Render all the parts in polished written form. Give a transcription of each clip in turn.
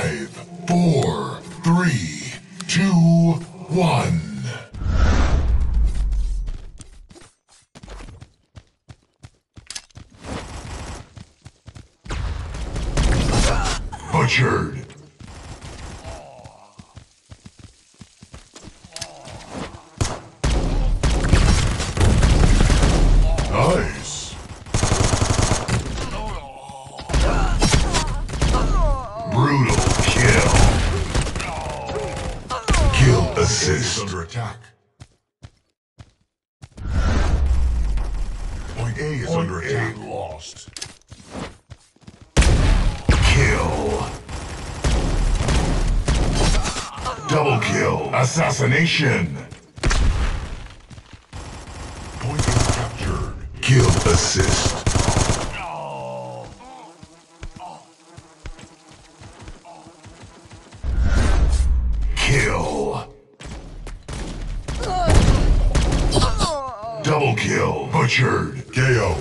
5, 4, 3, 2, 1. Butchered. Nice. Brutal kill. Kill assist. Under attack. Point A is under attack. Lost. Kill. Double kill. Assassination. Point A captured. Kill assist. Kill. Double kill. Butchered. KO.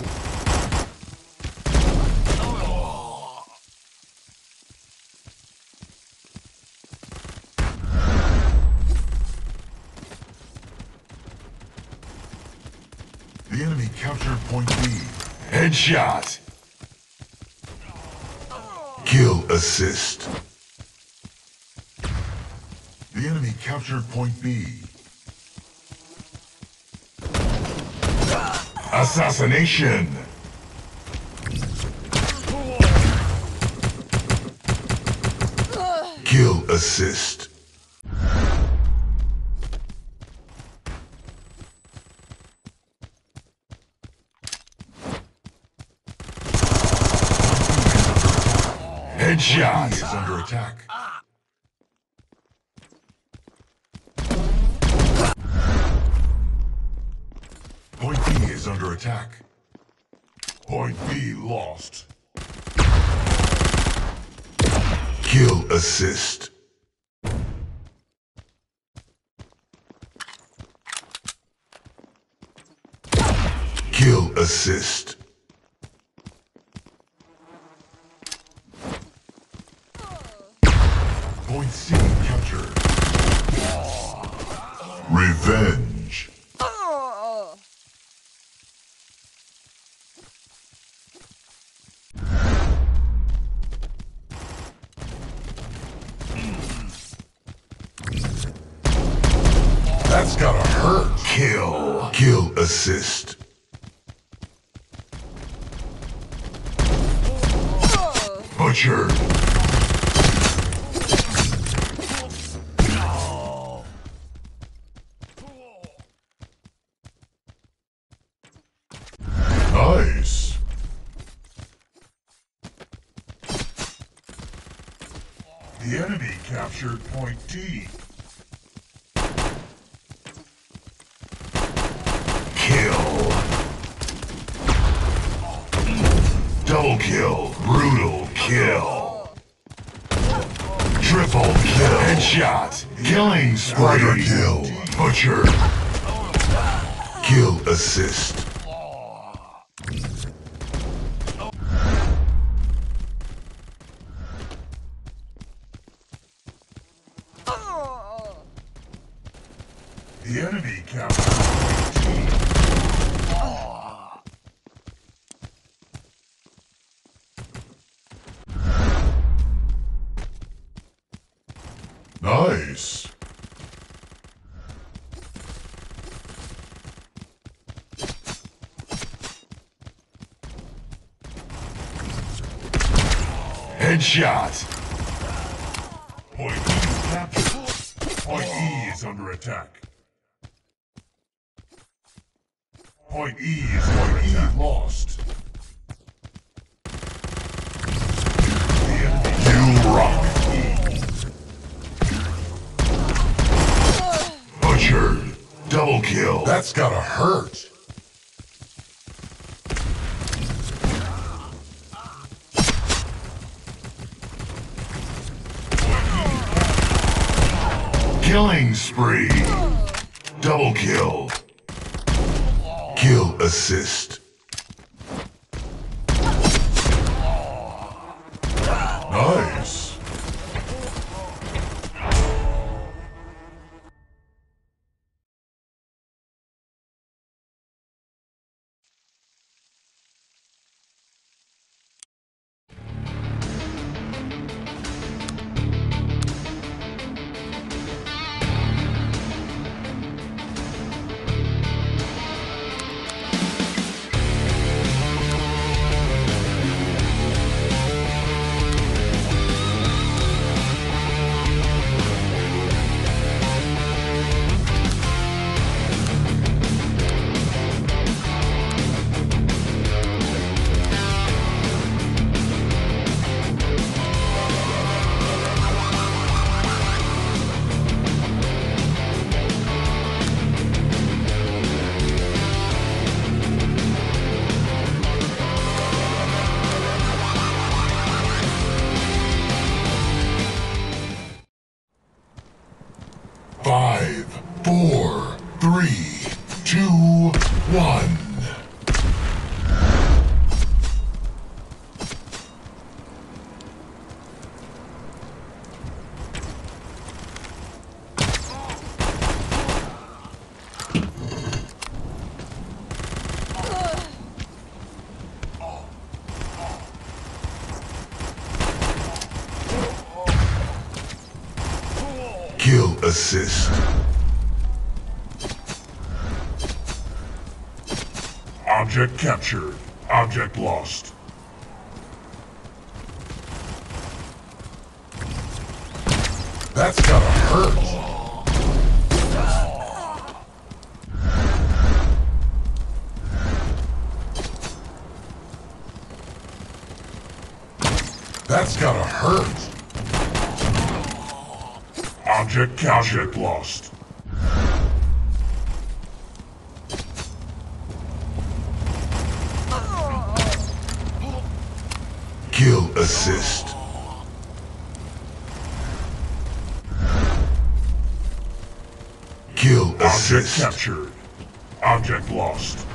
The enemy captured point B. Headshot. Kill assist. The enemy captured point B. Assassination. Kill assist. Headshot. Is under attack. Point B is under attack. Point B lost. Kill assist. Kill assist. Point C captured. Revenge. That's gotta hurt. Kill. Kill assist. Butchered. Nice. The enemy captured point D. Kill. Double kill. Brutal kill. Triple kill. Headshot. Killing spree. Kill. Butcher. Kill assist. The enemy captured point D. Nice. Headshot. Point E captured. Point E is under attack. Point E is under attack. Lost. You rock. Butchered. Double kill. That's gotta hurt. Killing spree. Double kill. Kill assist. Nice. 4, 3, 2, 1. Kill assist. Object captured. Object lost. That's gotta hurt. That's gotta hurt. Object lost. Kill assist. Kill assist. Object captured. Object lost.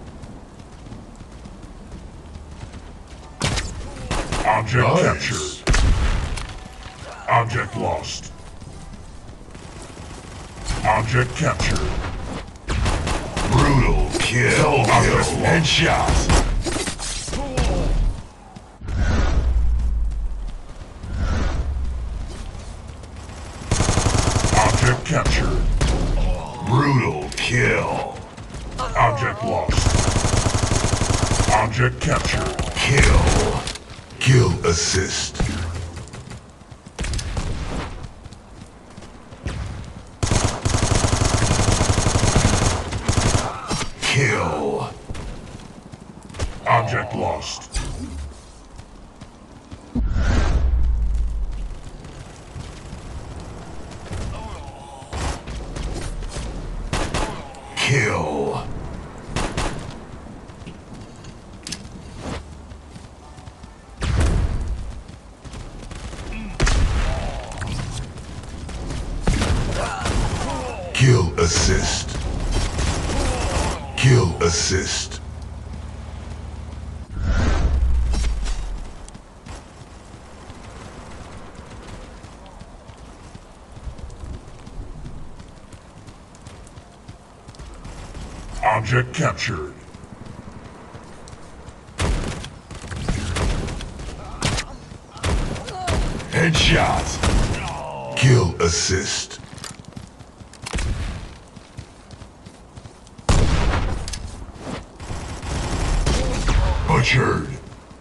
Object captured. Object lost. Object captured. Brutal kill. Headshot. Object captured. Brutal kill. Object lost. Object captured. Kill. Kill assist. Kill. Object lost. Kill. Kill assist. Kill assist. Object captured. Headshot. Kill assist. Butchered.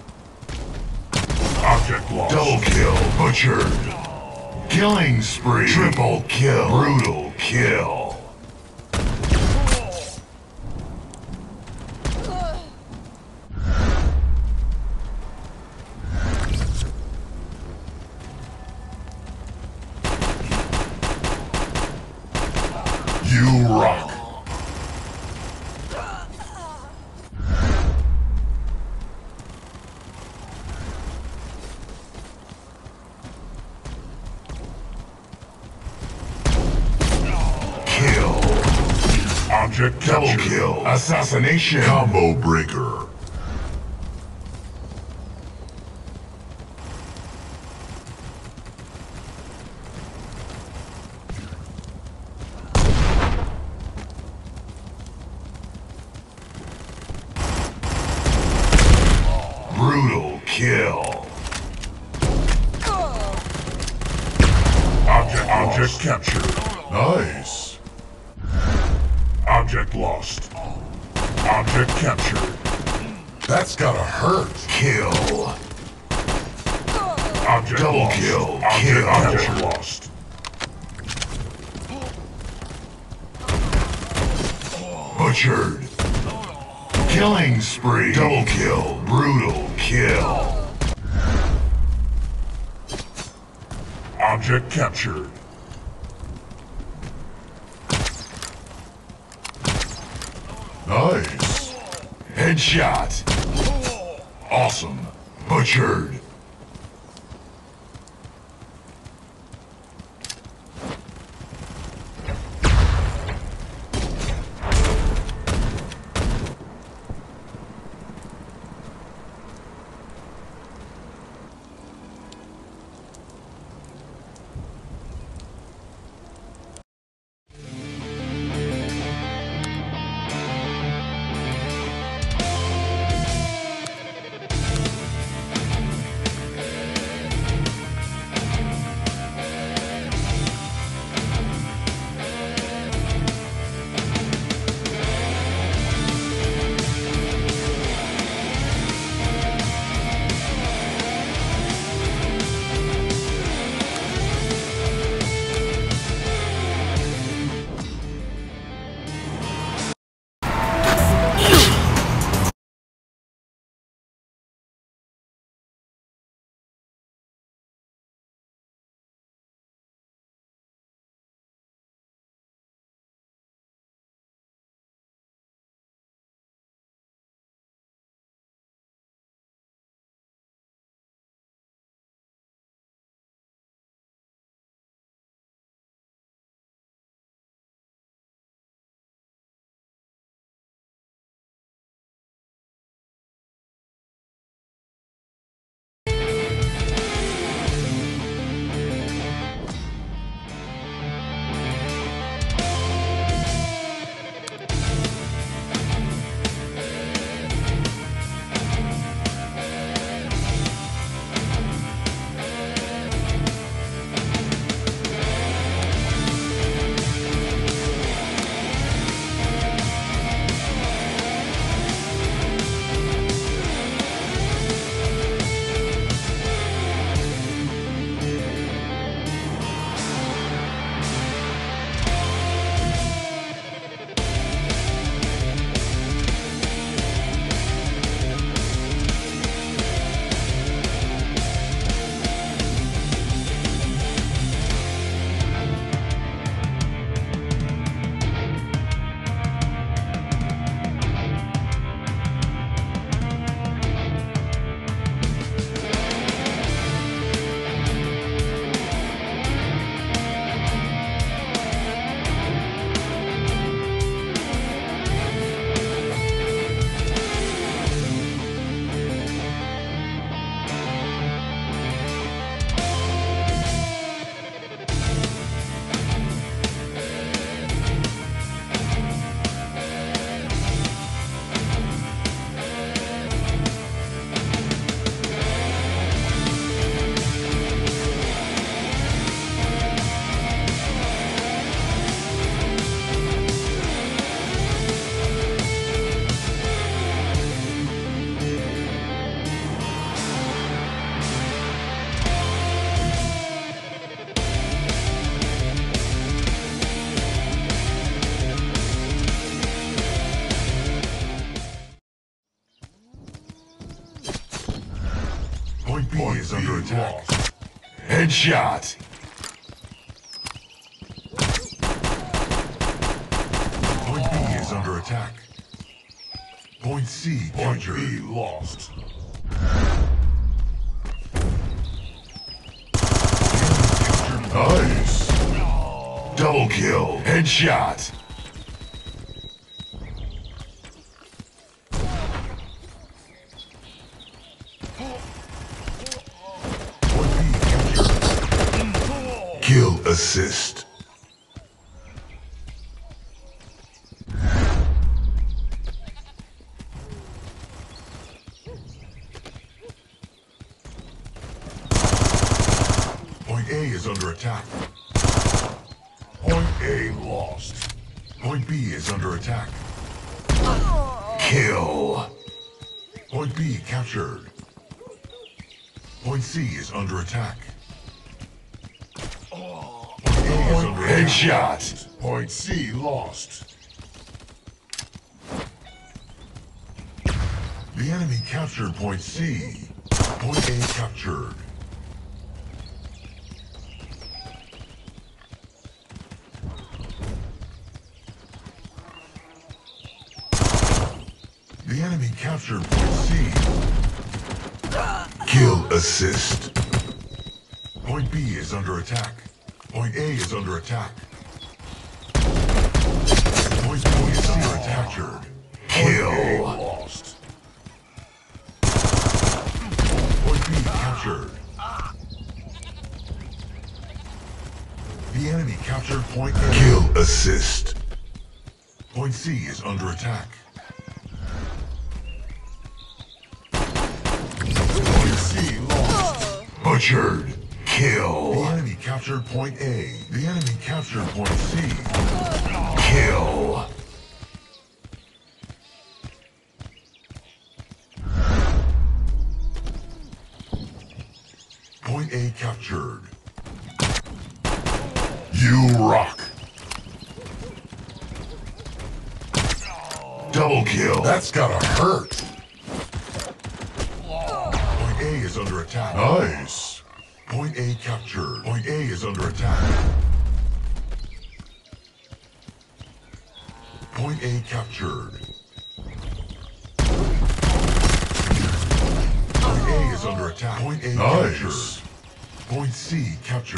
Object lost. Double kill. Butchered. Killing spree. Triple kill. Brutal kill. You rock. Kill. Object double captured. Kill. Assassination. Combo breaker. Brutal kill. Object captured. Nice. Object lost. Object captured. That's gotta hurt. Kill. Object double lost. Kill. Object lost. Butchered. Killing spree. Double kill. Brutal kill. Object captured. Nice. Headshot. Awesome. Butchered. attack. Headshot. Point B is under attack. Point C captured. Point B lost. Nice. Double kill. Headshot. Point B captured. Kill assist. Point A is under attack. Point A lost. Point B is under attack. Kill. Point B captured. Point C is under attack. Point A is under headshot. Attack. Point C lost. The enemy captured point C. Point A captured. The enemy captured point C. Kill assist. Point B is under attack. Point A is under attack. Point B is under attack. Captured. Kill. Point A lost. Point B captured. The enemy captured point A. Kill assist. Point C is under attack. Butchered. Kill. The enemy captured point A. The enemy captured point C. Kill. Point A captured. You rock. Double kill. That's gotta hurt. Point A is under attack. Nice. Point A captured. Point A is under attack. Point A captured. Point A is under attack. Point A captured. Point C captured.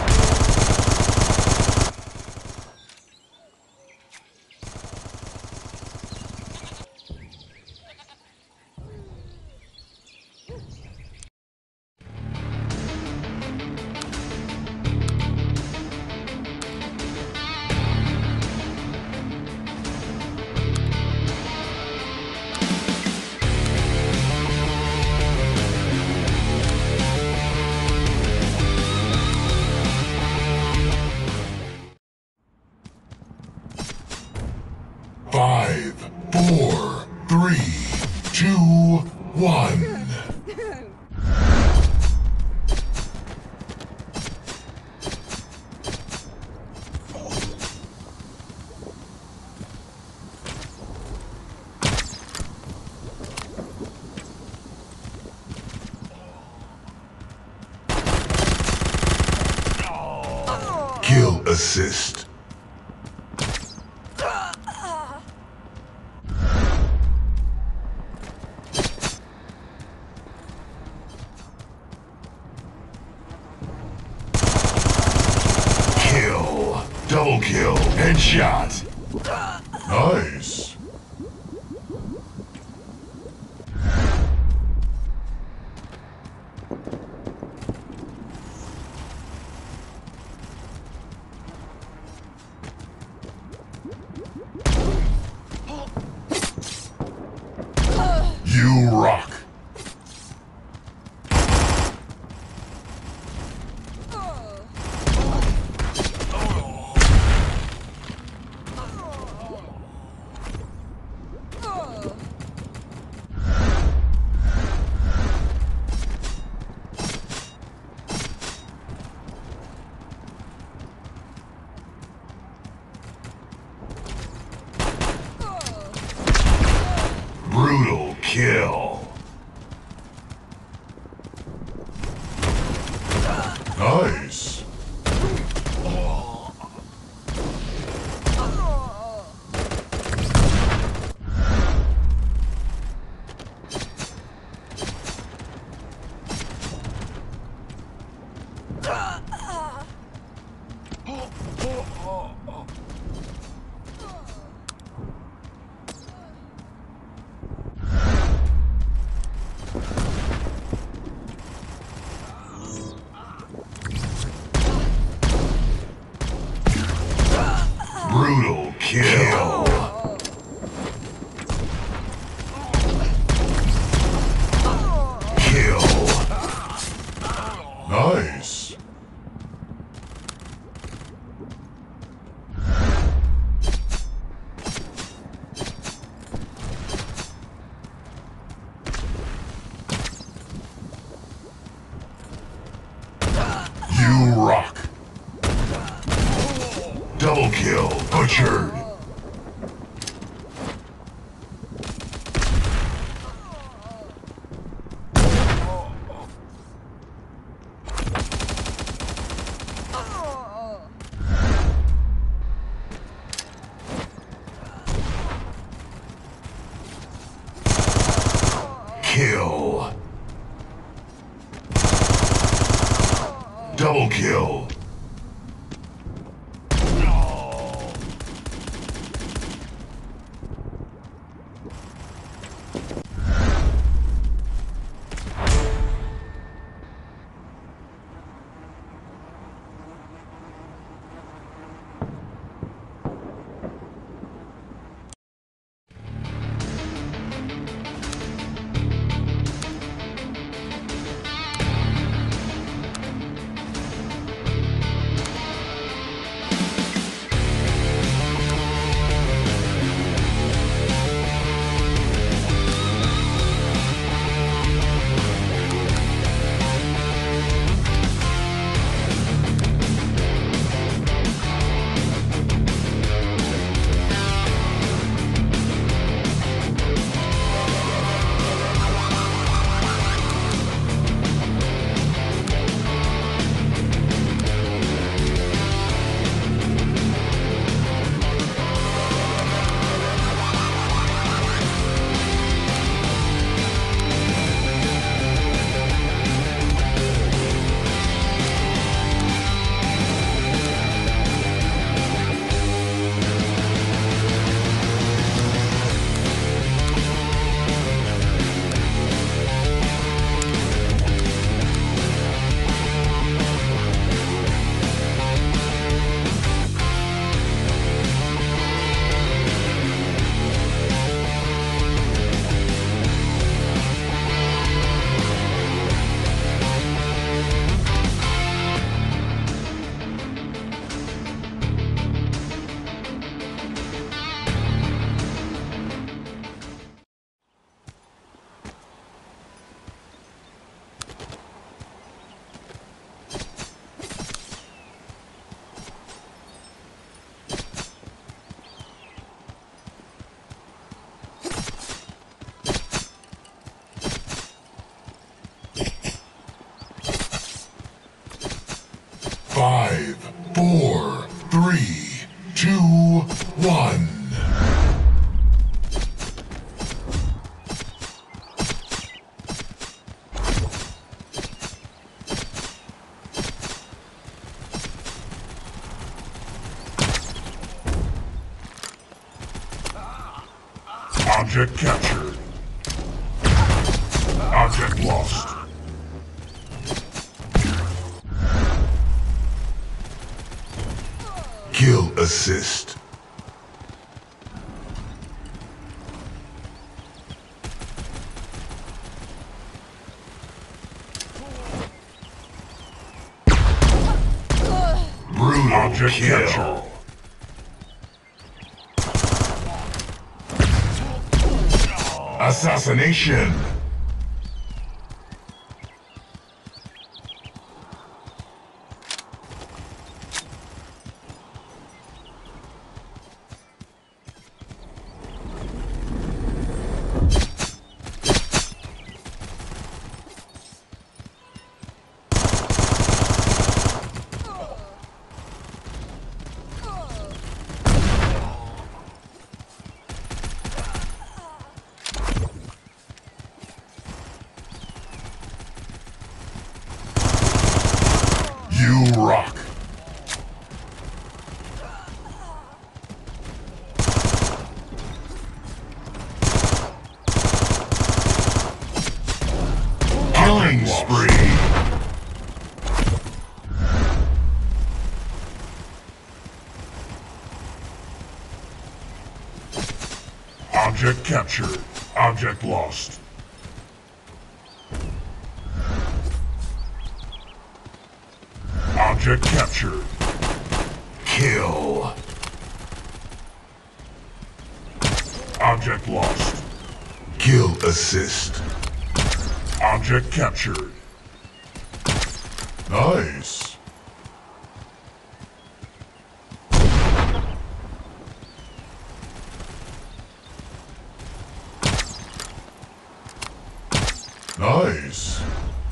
Five, four, three, two, one. Kill assist. Double kill. Headshot. Nice. You rock. Brutal kill. Brutal kill. Kill. Nice. You rock. Double kill. Butchered. Kill. Double kill. Five, four, three, two, one. Object captured. Object lost. Kill assist. Brutal object kill. Assassination. Object captured. Object lost. Object captured. Kill. Object lost. Kill assist. Object captured. Nice. Nice.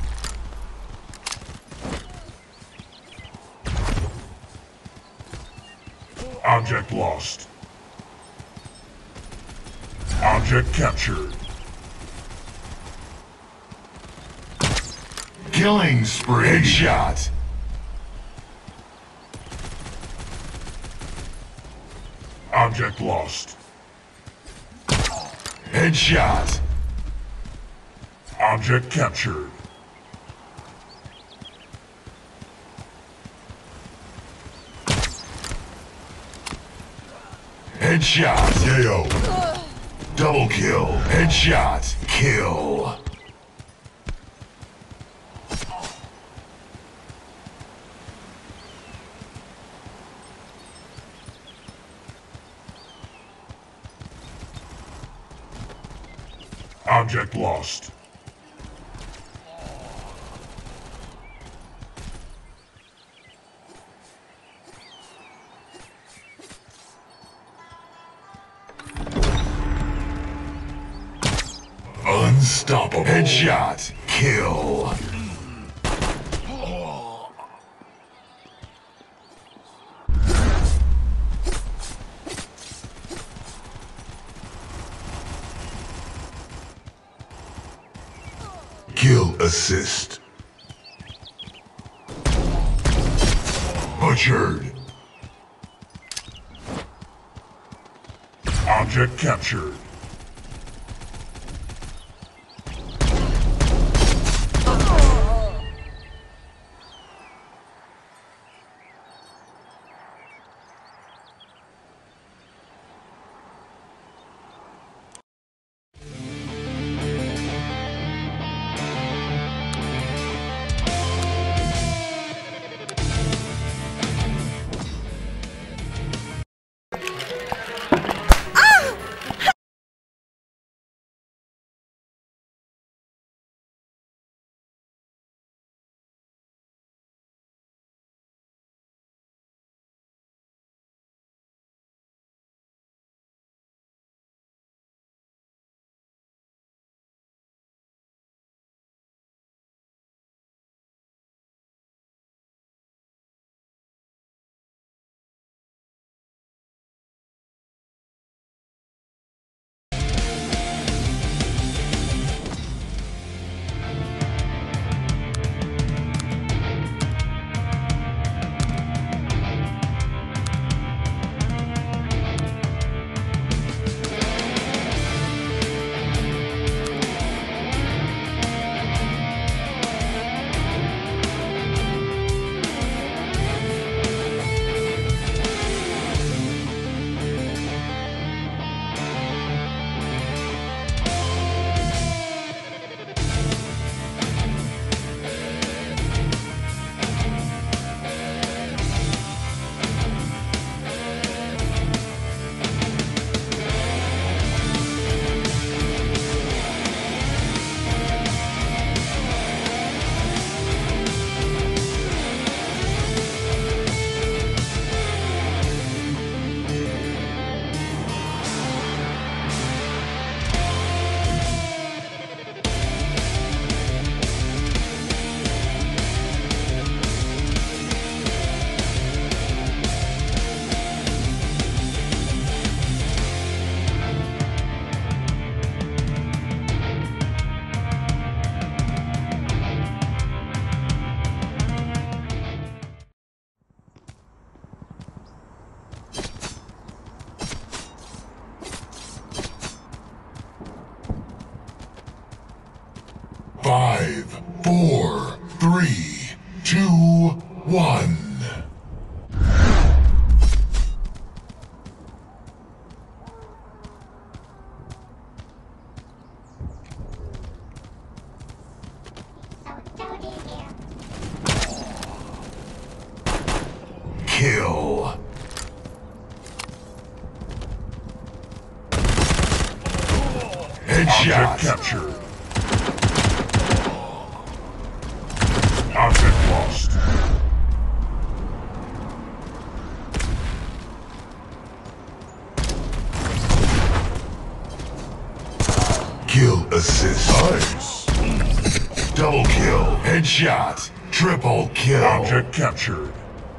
Object lost. Object captured. Killing spree. Headshot. Object lost. Headshot. Object captured. Headshot. KO. Double kill. Headshot. Kill. Object lost. Unstoppable. Headshot. Kill. Kill assist. Butchered. Object captured. Five, four, three, two, one. kill. Headshot. Object captured. Object lost. Kill assist. Nice. Double kill. Headshot. Triple kill. Object captured.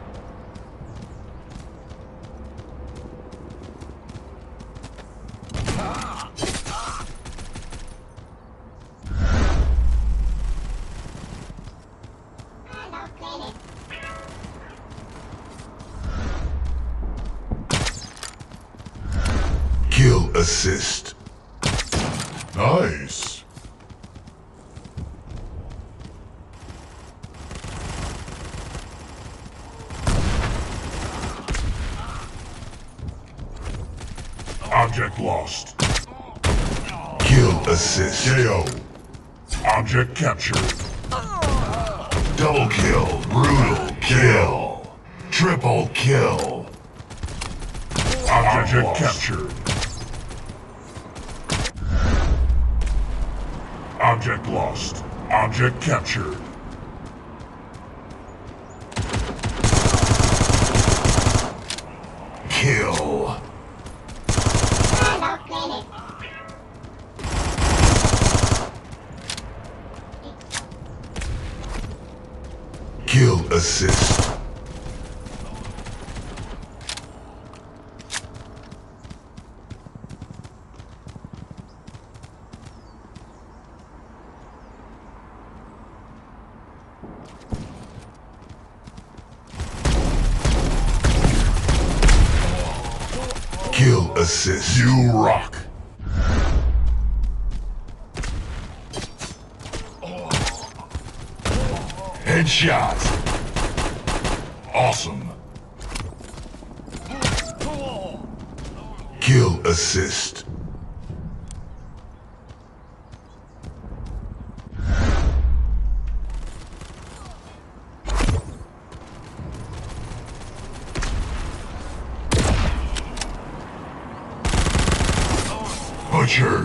Kill assist. Nice. Object lost. Kill assist. KO. Object captured. Double kill. Brutal kill. Triple kill. Object captured. Object lost. Object captured. Kill. Kill assist. Kill assist. You rock. Headshot. Awesome. Kill assist. Butchered.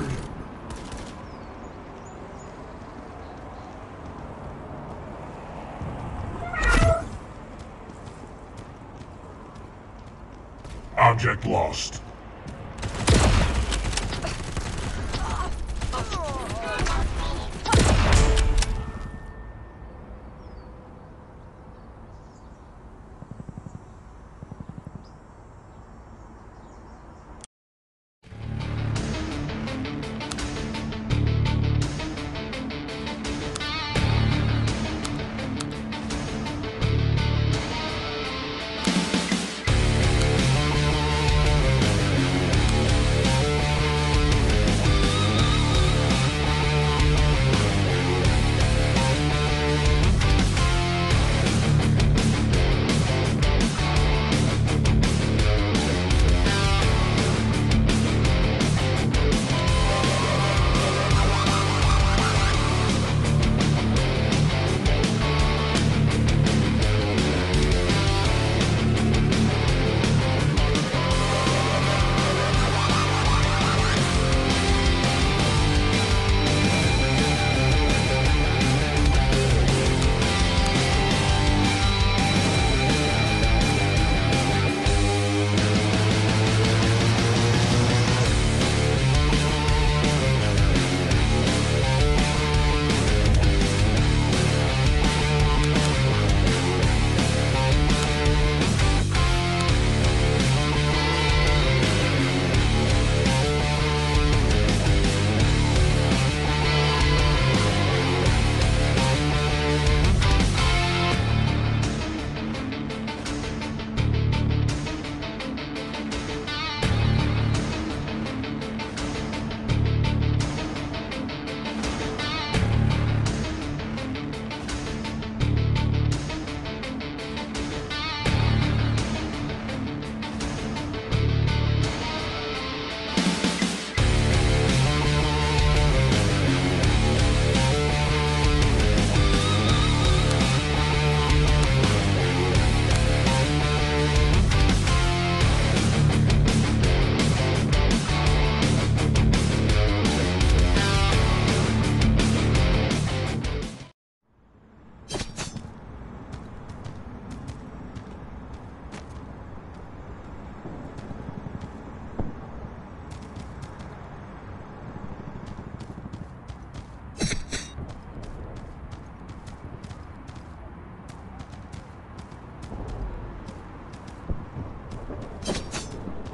Object lost.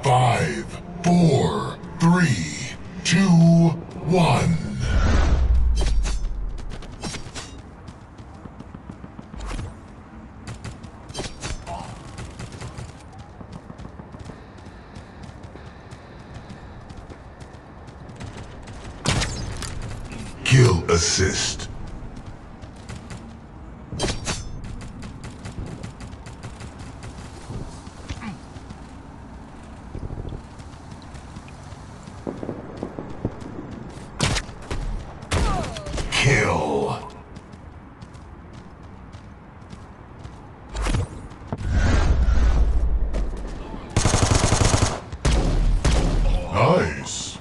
5, 4, 3, 2, 1. Kill assist. Kill. Nice.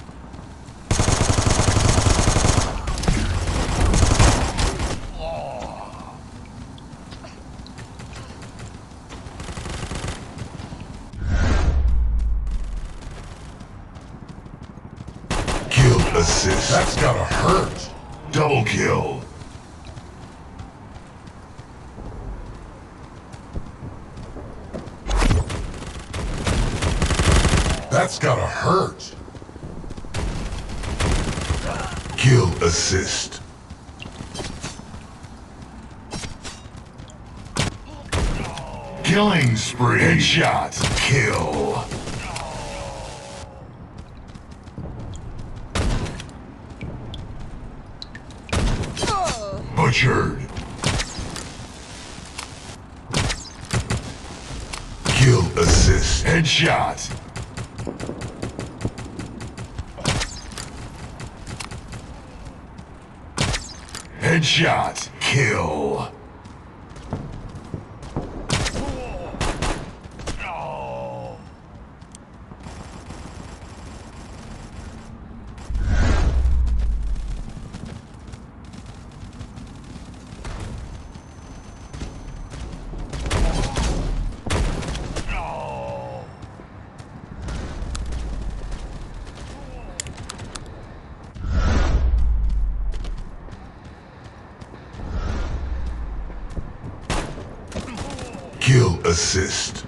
Kill assist. That's gotta hurt. Double kill. That's gotta hurt. Kill assist. Killing spree. Headshot. Kill. Butchered. Kill assist. Headshot. Headshot. Kill. Kill assist.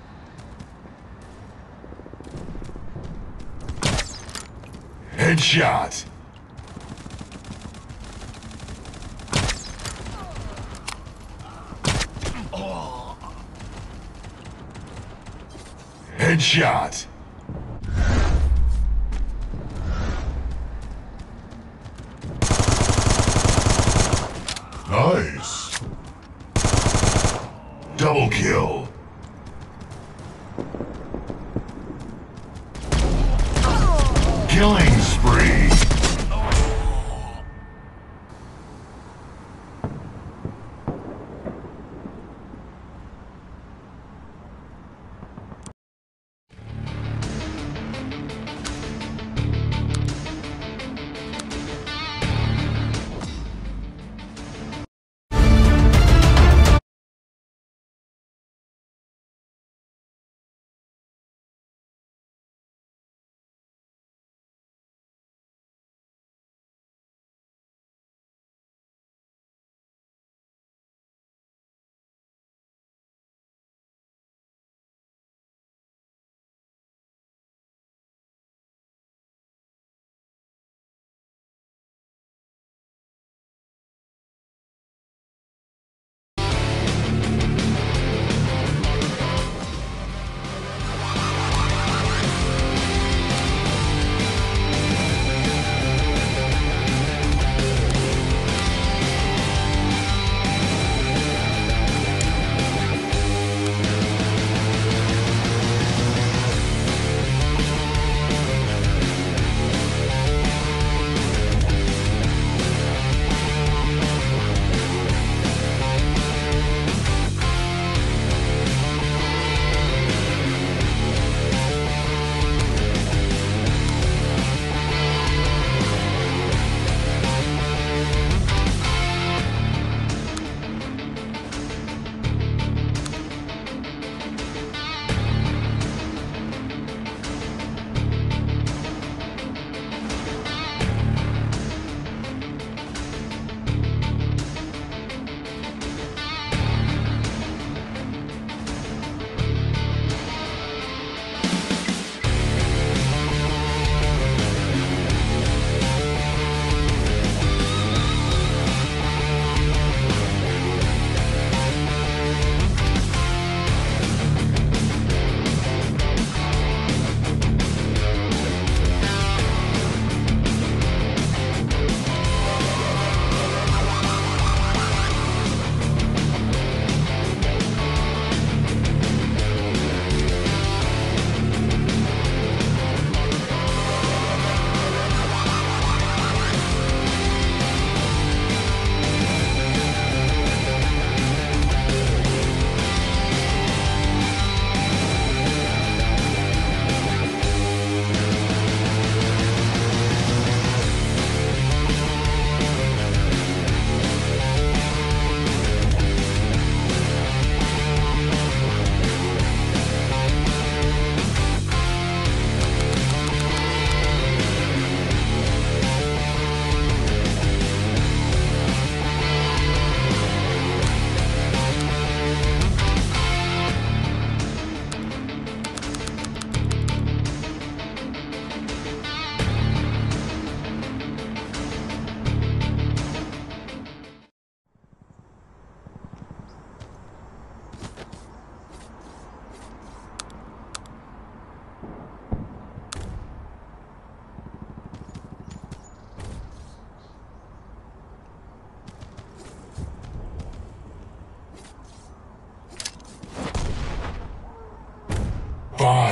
Headshot. Headshot. Nice. Double kill. Killing spree.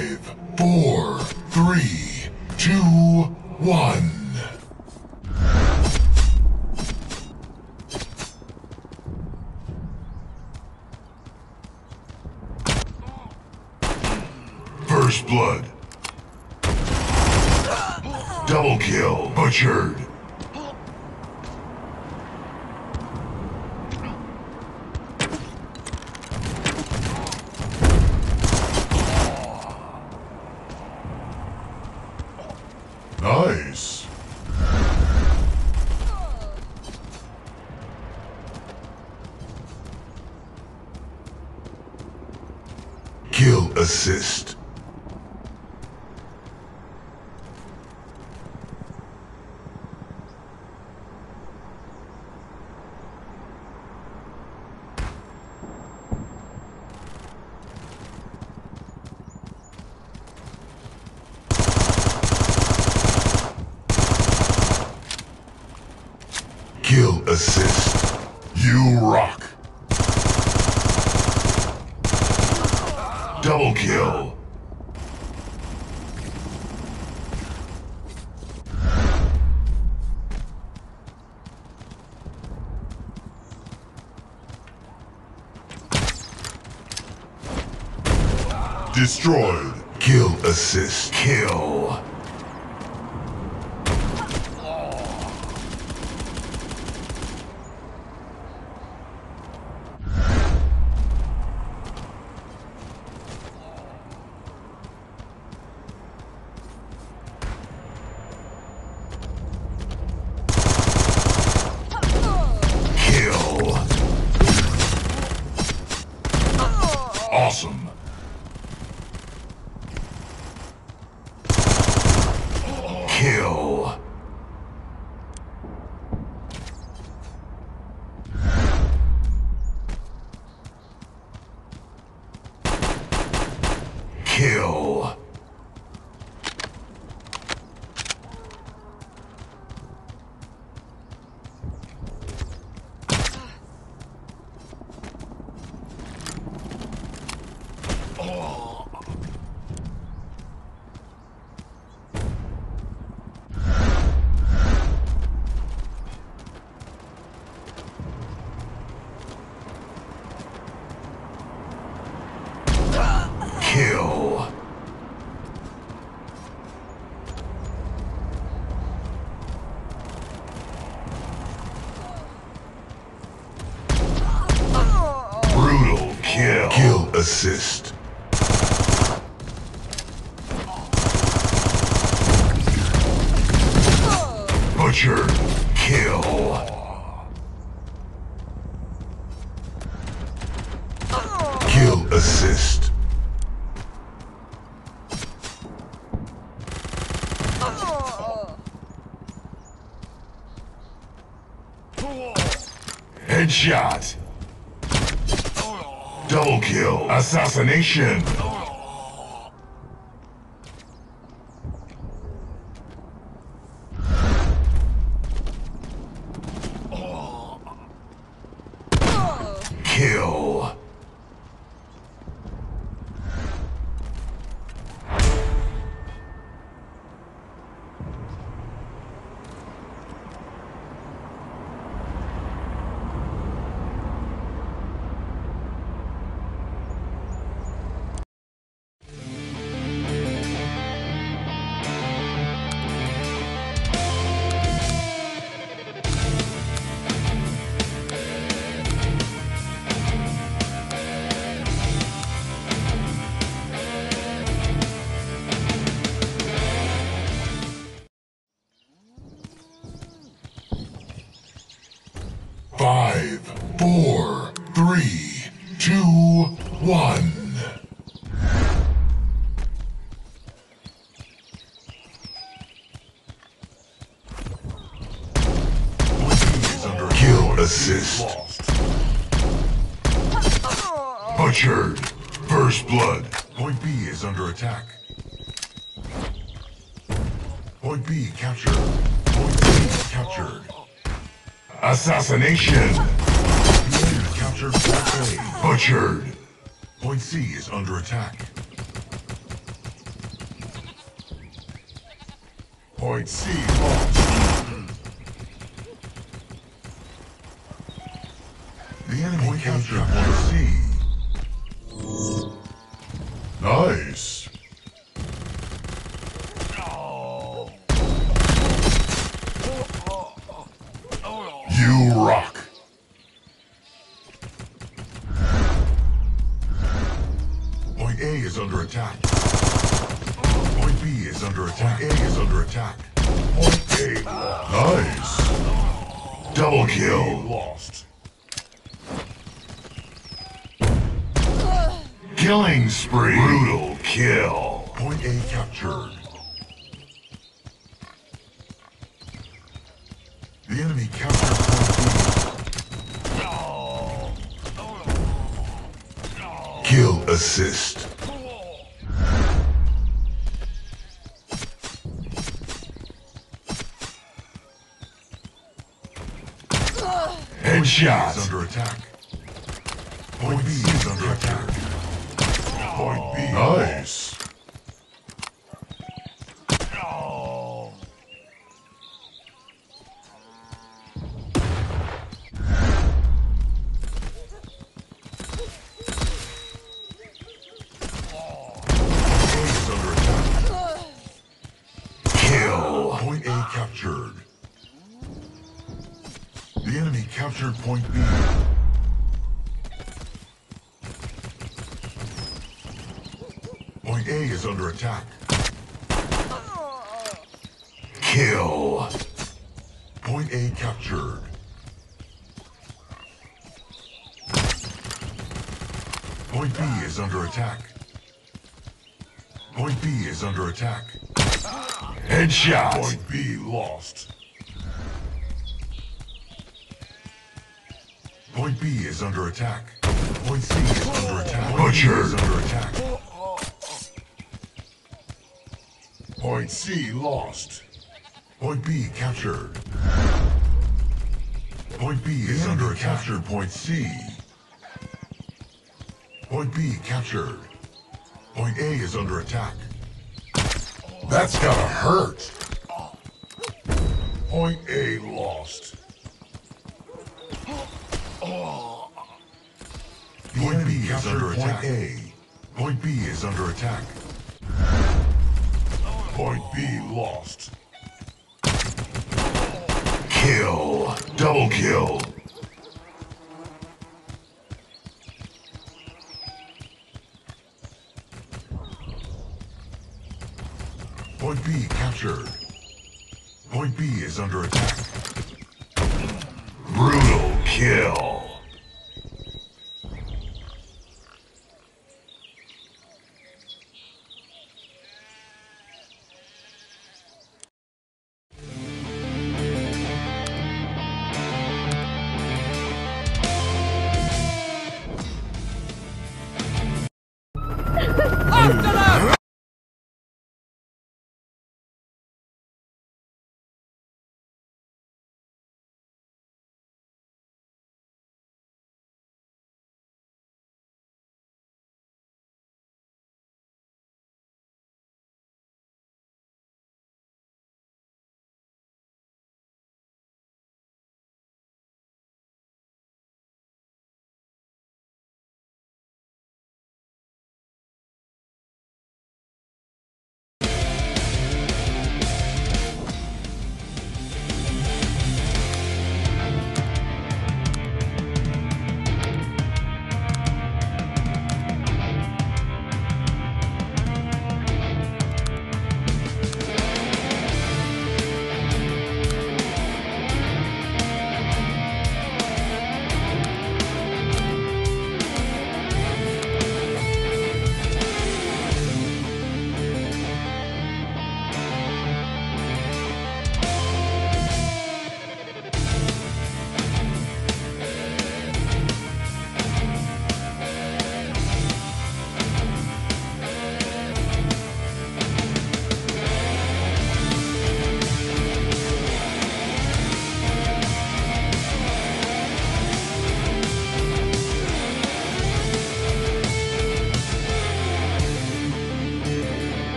5, 4, 3, 2, 1. First blood. Double kill. Butchered. Nice. Kill assist. Kill assist. You rock. Double kill. Destroyed. Kill assist. Kill. Awesome. Kill. Kill. Kill. Brutal kill. Kill assist. Butcher. Kill. Kill assist. Headshot. Double kill. Assassination. Kill. Five, four, three, two, one. Kill assist. Butchered. First blood. Point B is under attack. Point B captured. Point C captured. Assassination. The enemy captured Point A. Butchered. Point C is under attack. Point C lost. The enemy captured point C. Nice. You rock. Point A is under attack. Point B is under attack. Point A is under attack. Point A lost. Nice. Double kill. Lost. Killing spree. Brutal kill. Point A captured. The enemy captured point B. Kill assist. Headshot. Is under attack. Point B is under attack. Point B. Nice. Kill. Point A captured. The enemy captured point B. Point A is under attack. Kill. Point A captured. Point B is under attack. Point B is under attack. Headshot. Point B lost. Point B is under attack. Point C is under attack. Butcher is under attack. Point C lost. Point B captured. Point B is under attack. Captured point C. Point B captured. Point A is under attack. That's gotta hurt. Point A lost. Point B is under attack. Point B is under attack. Point B lost. Kill. Double kill. Point B captured. Point B is under attack. Brutal kill.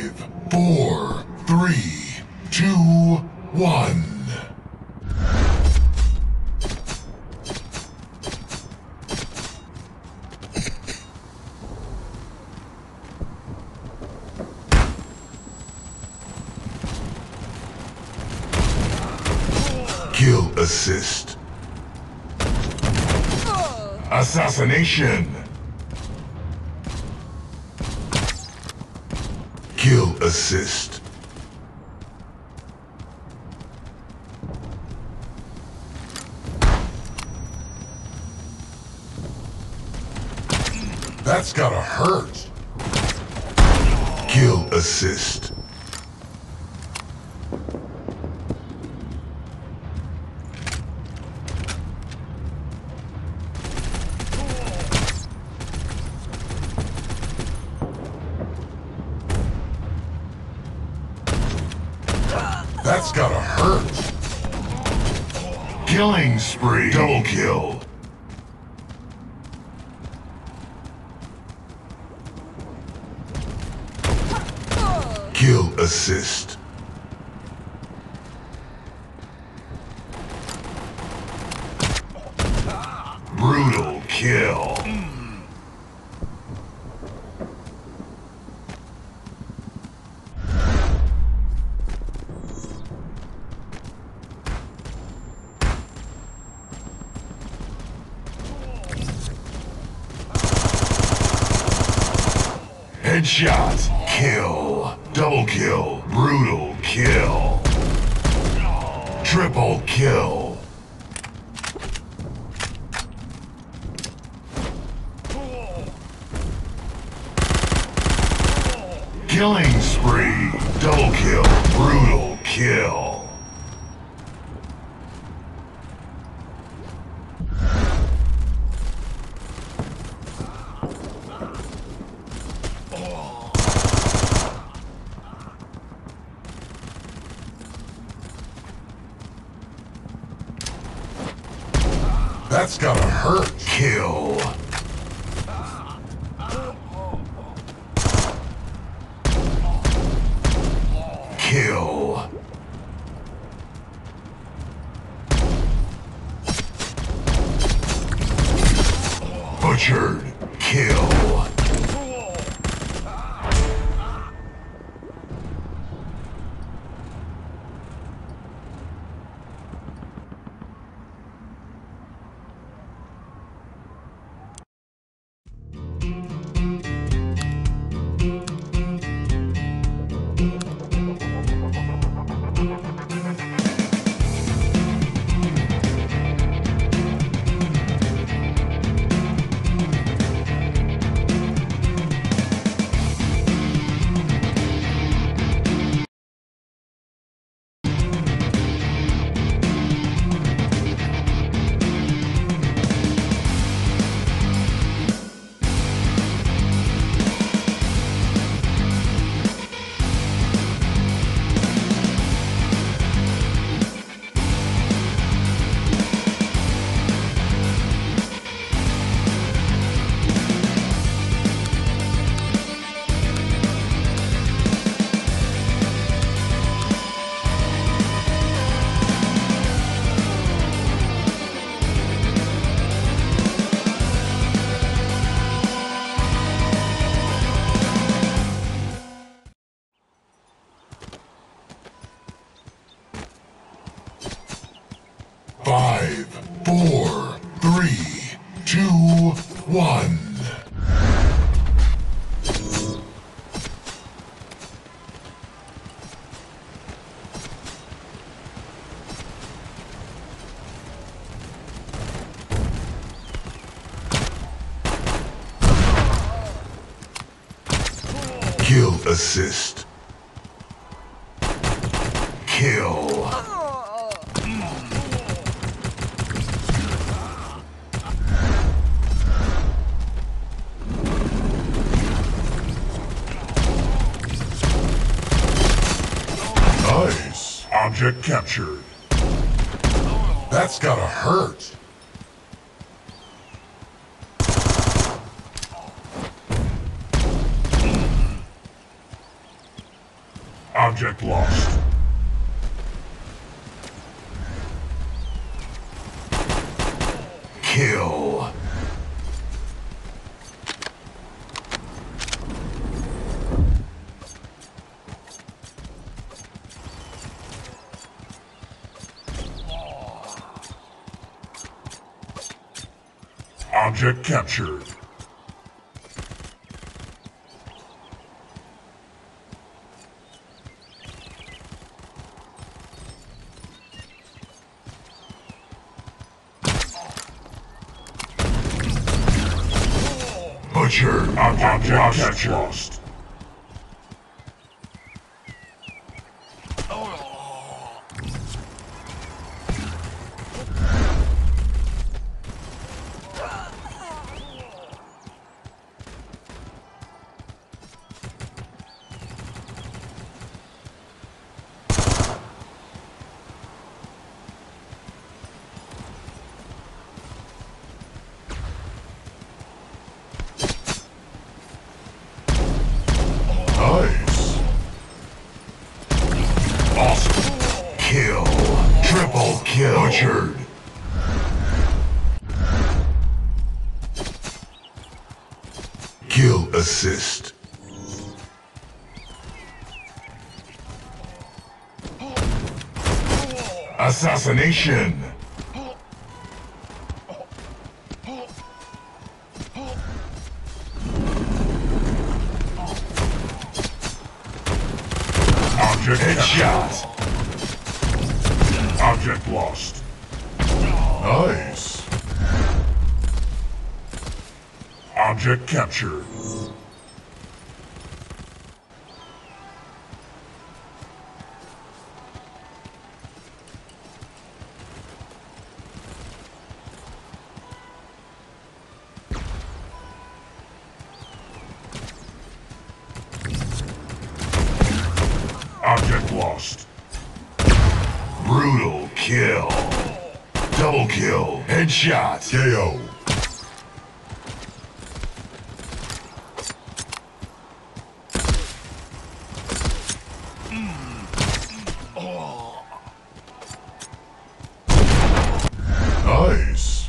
4, 3, 2, 1. Kill assist. Assassination. Kill assist. That's gotta hurt. Kill assist. That's gotta hurt. Killing spree. Double kill. Kill assist. Brutal kill. Headshot. Kill. Double kill. Brutal kill. Triple kill. Killing spree. Double kill. Brutal kill. That's gotta hurt. Kill. Kill. Butchered. Kill. Five, 4, 3, 2, 1. Kill assist. Kill. Nice. Object captured. That's gotta hurt. Object lost. Kill. Object captured. Butcher. Object lost. Nice. Awesome. Kill. Triple kill. Butchered. Kill assist. Assassination. Object headshot. Object lost. Nice. Object captured. Object lost. Brutal kill. Double kill. Headshot. KO. Nice.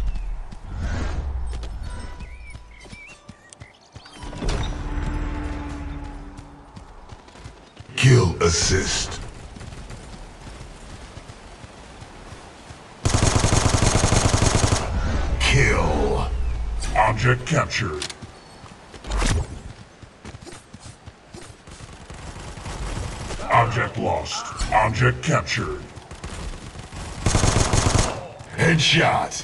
Kill assist. Kill. Object captured. Object lost. Object captured. Headshot.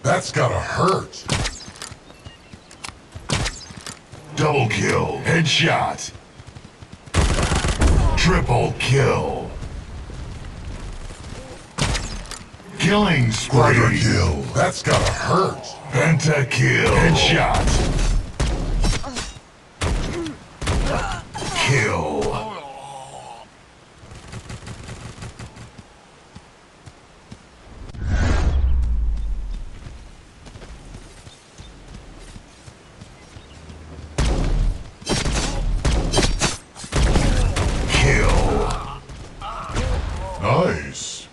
That's gotta hurt. Double kill. Headshot. Triple kill. Killing spree. Quadra kill. That's gotta hurt. Pentakill. Headshot. Kill. Nice.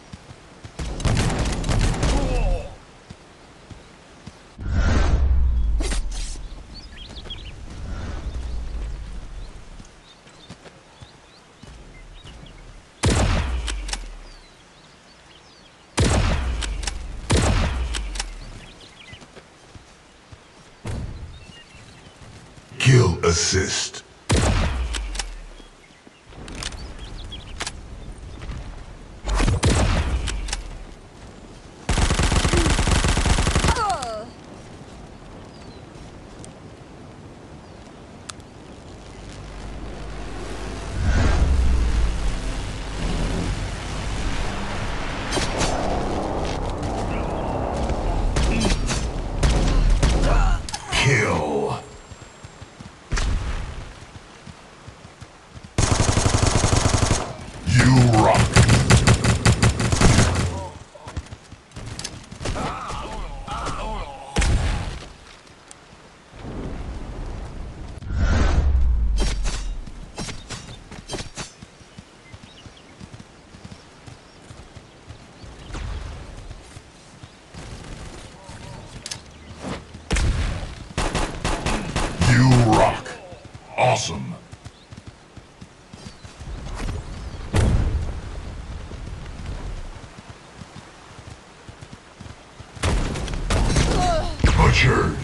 Kill assist. Kill. You rock. You rock. Awesome. Butchered.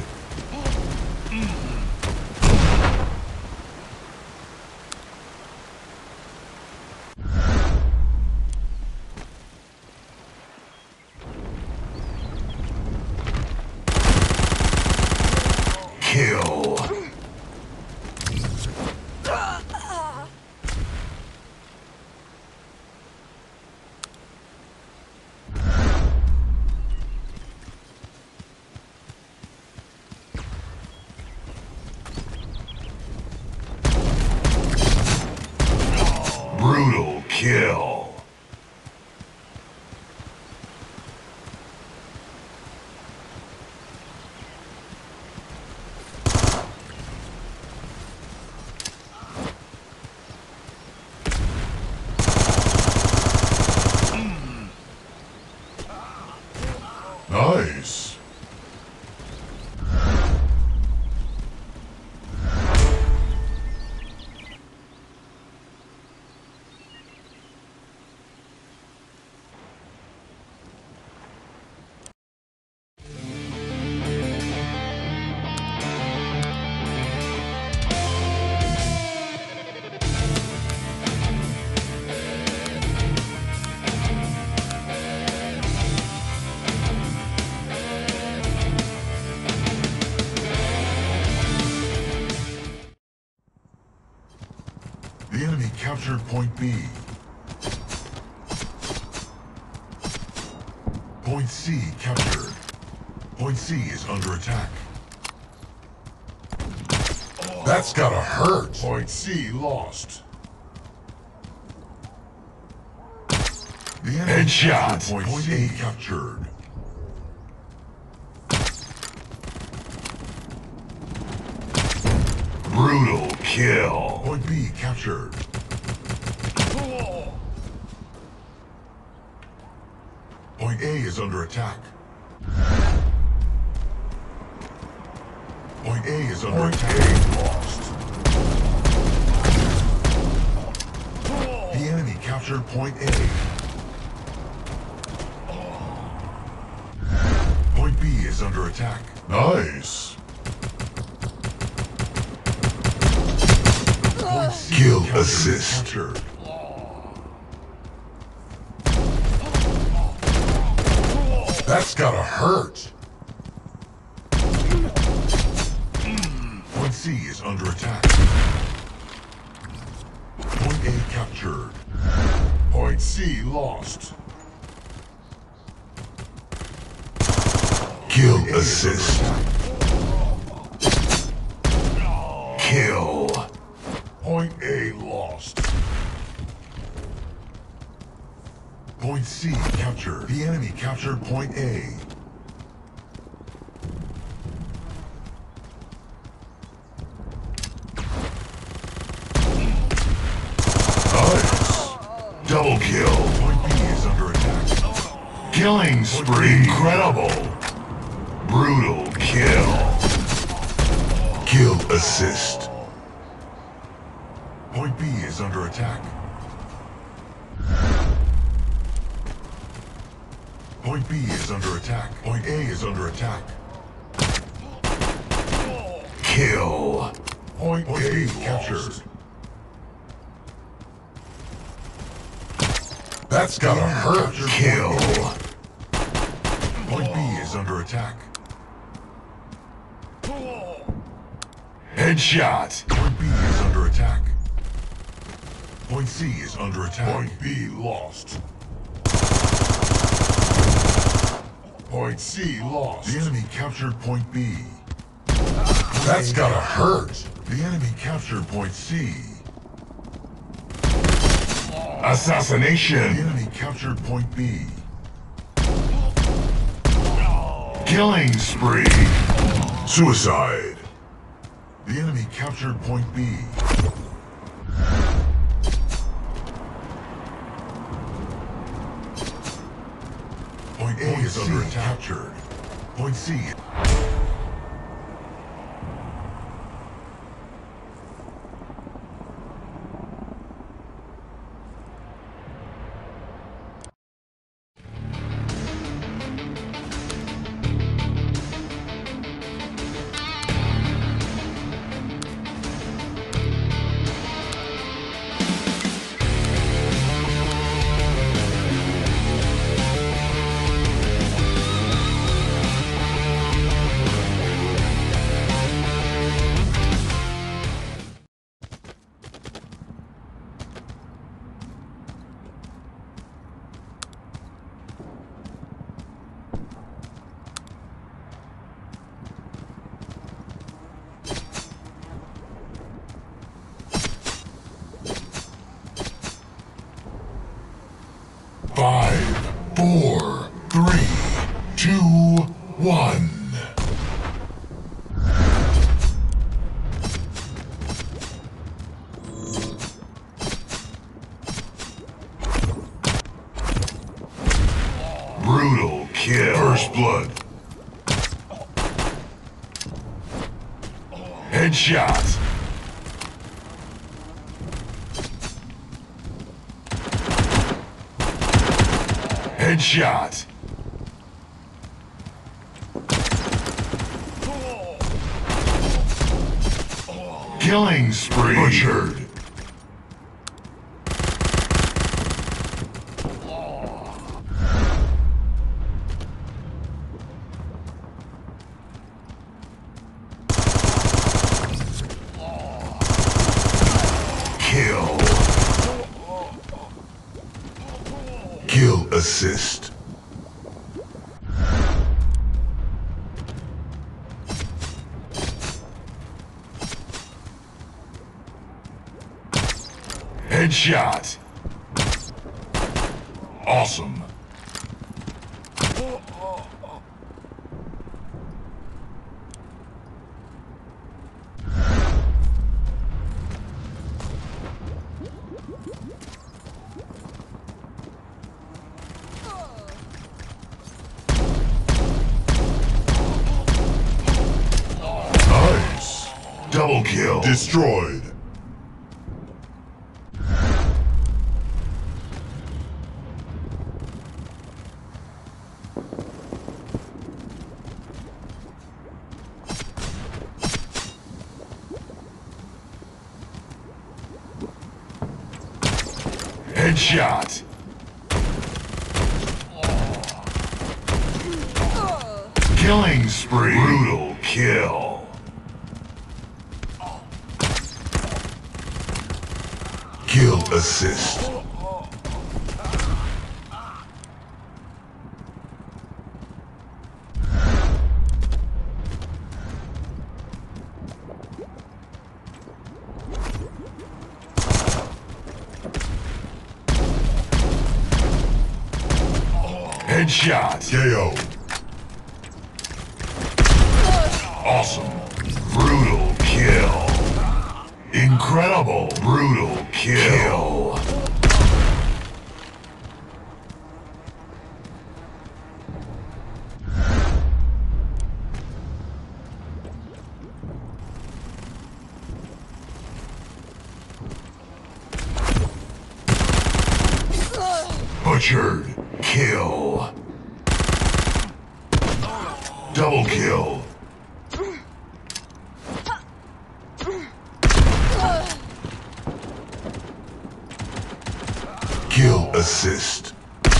Kill. Brutal kill. Nice. The enemy captured Point B. Point C captured. Point C is under attack. That's gotta hurt. Point C lost. The enemy Headshot. Point A captured. Brutal kill. Point B captured. Point A is under attack. Point A is under attack. Lost. The enemy captured Point A. Point B is under attack. Nice. Point C Kill captured. assist. Captured. That's gotta hurt. C is under attack. Point A captured. Point C lost. Kill assist. Kill. Point A lost. Point C captured. The enemy captured point A. Nice. Double kill. Point B is under attack. Killing spree. Incredible. Brutal kill. Kill assist. Point B is under attack. Point B is under attack. Point A is under attack. Kill. Point A captured. That's gotta hurt. Kill. Point B is under attack. Headshot. Point B is under attack. Point C is under attack. Point B lost. Point C lost. The enemy captured point B. That's gotta hurt. The enemy captured point C. The Assassination. enemy captured point B. Killing spree. Suicide. The enemy captured point B. Point A is under attack. Captured. Point C. Five, four, three, two, one. Brutal kill. First blood. Headshot. Headshot. Killing spree. Butchered. Kill. Kill assist. Headshot. Awesome. Nice. Double kill. Destroyed. Headshot. Killing spree. Brutal kill. Kill assist. Headshot. KO. Awesome. Brutal kill. Incredible. Brutal kill. Butchered. Kill. Double kill. Kill assist.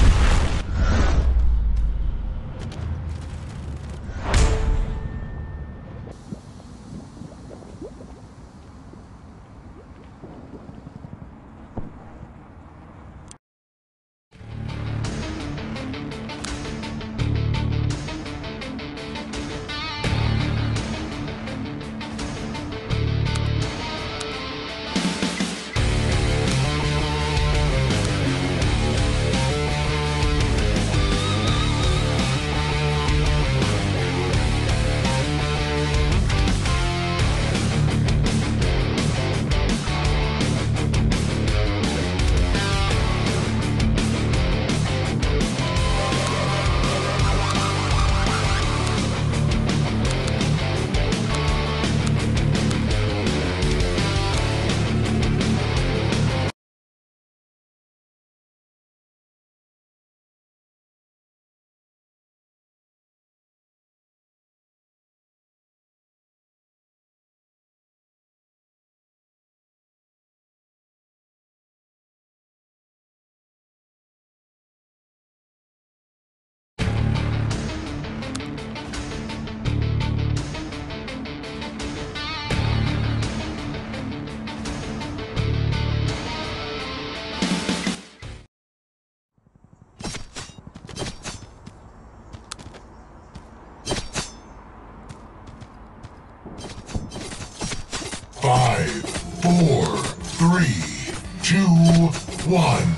Five, four, three, two, one.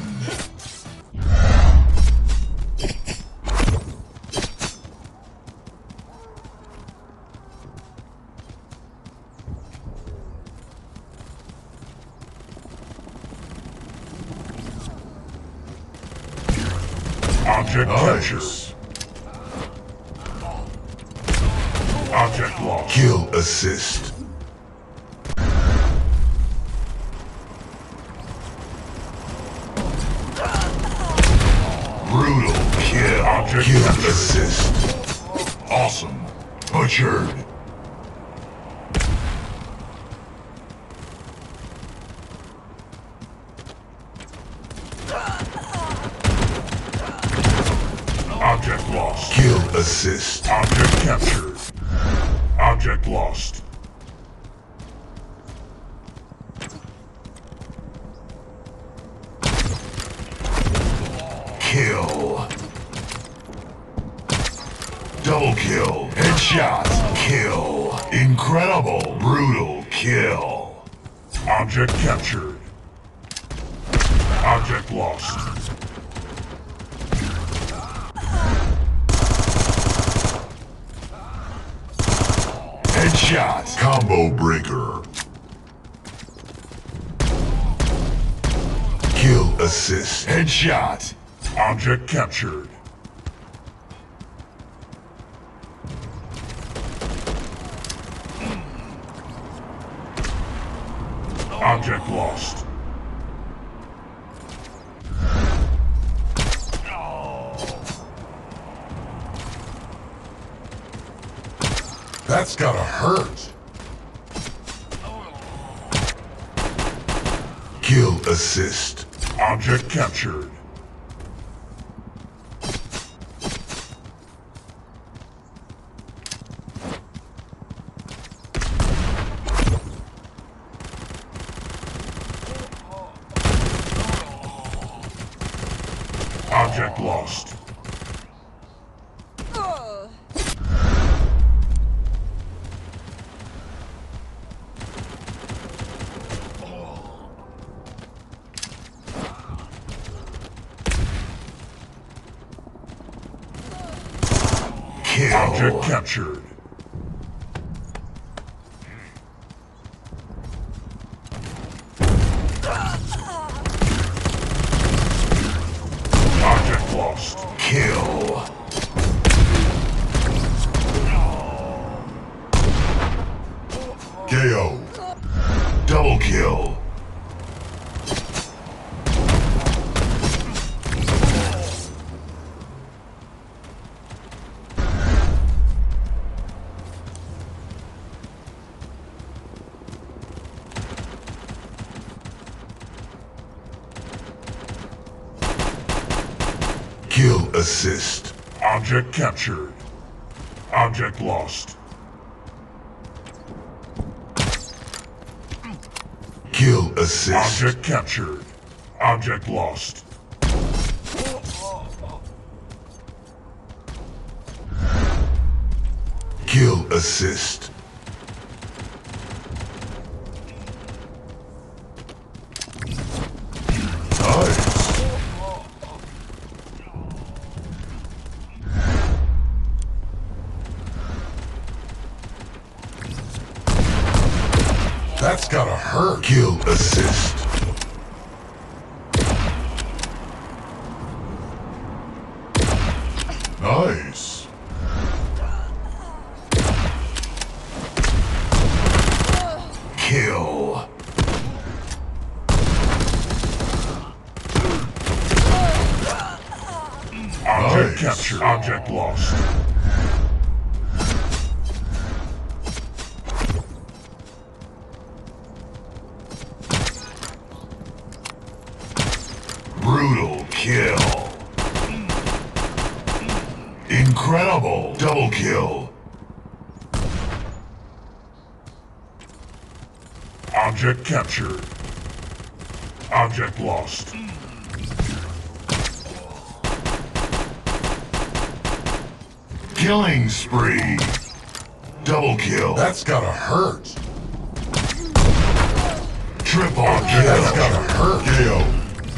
Object captured. Object lost. Kill assist. Brutal kill. Object kill captured. Assist. Awesome. Butchered. Object lost. Kill assist. Object captured. Object lost. Kill. Double kill. Headshot. Kill. Incredible. Brutal kill. Object captured. Object lost. Headshot. Combo breaker. Kill assist. Headshot. Object captured. Object lost. That's gotta hurt. Kill assist. Object captured. Object lost. Kill. Object captured. Object lost. Kill. KO. Double kill. Kill assist. Object captured. Object lost. Kill assist. Object captured. Object lost. Kill assist. Nice. That's gotta hurt. Kill assist. Nice. Kill. Object Nice. captured. Object lost. Brutal kill. Incredible. Double kill. Object captured. Object lost. Killing spree. Double kill. That's gotta hurt. Triple kill. That's gotta hurt. KO.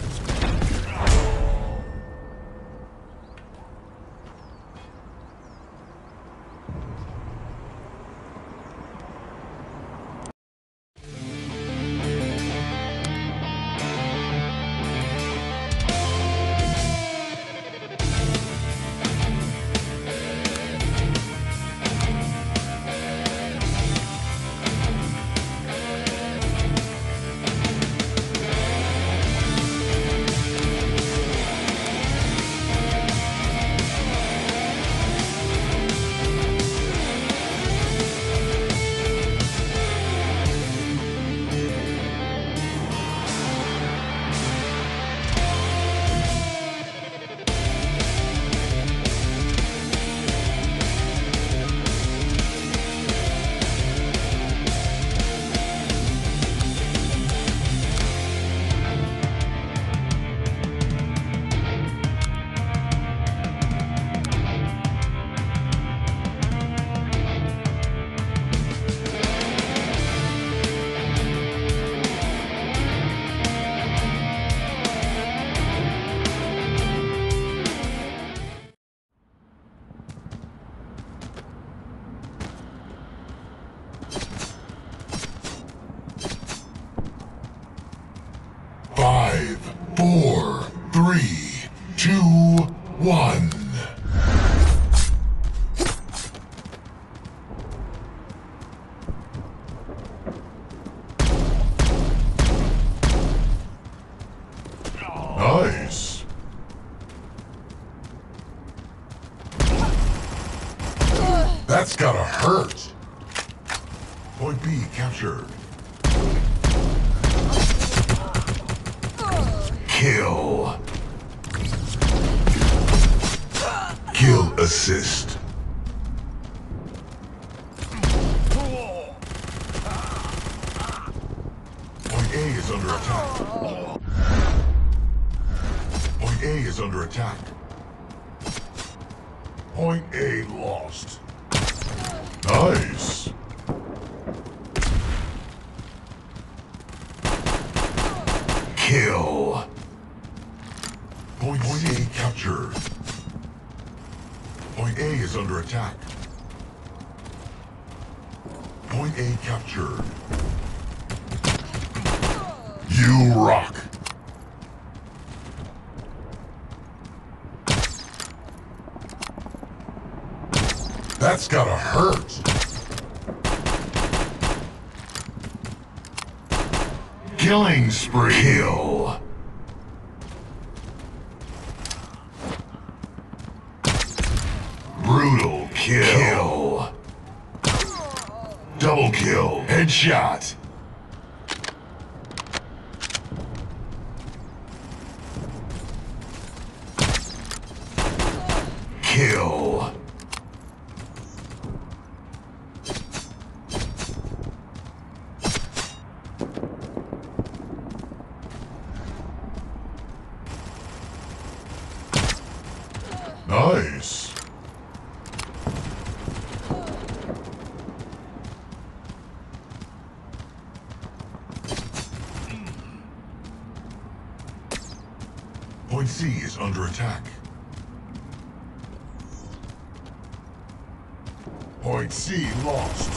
Five, four, three, two, one. Nice. That's gotta hurt. Point B captured. Kill. Kill assist. Point A is under attack. Point Point A is under attack. Point A lost. Nice. Kill. Point A captured. Point A is under attack. Point A captured. You rock. That's gotta hurt. Killing spree. Kill. Brutal kill. Double kill. Headshot. Kill. Nice. Point C is under attack. Point C lost.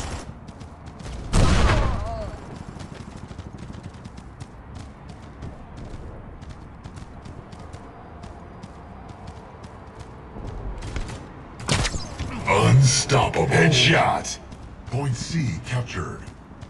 Unstoppable. Headshot. Point C captured.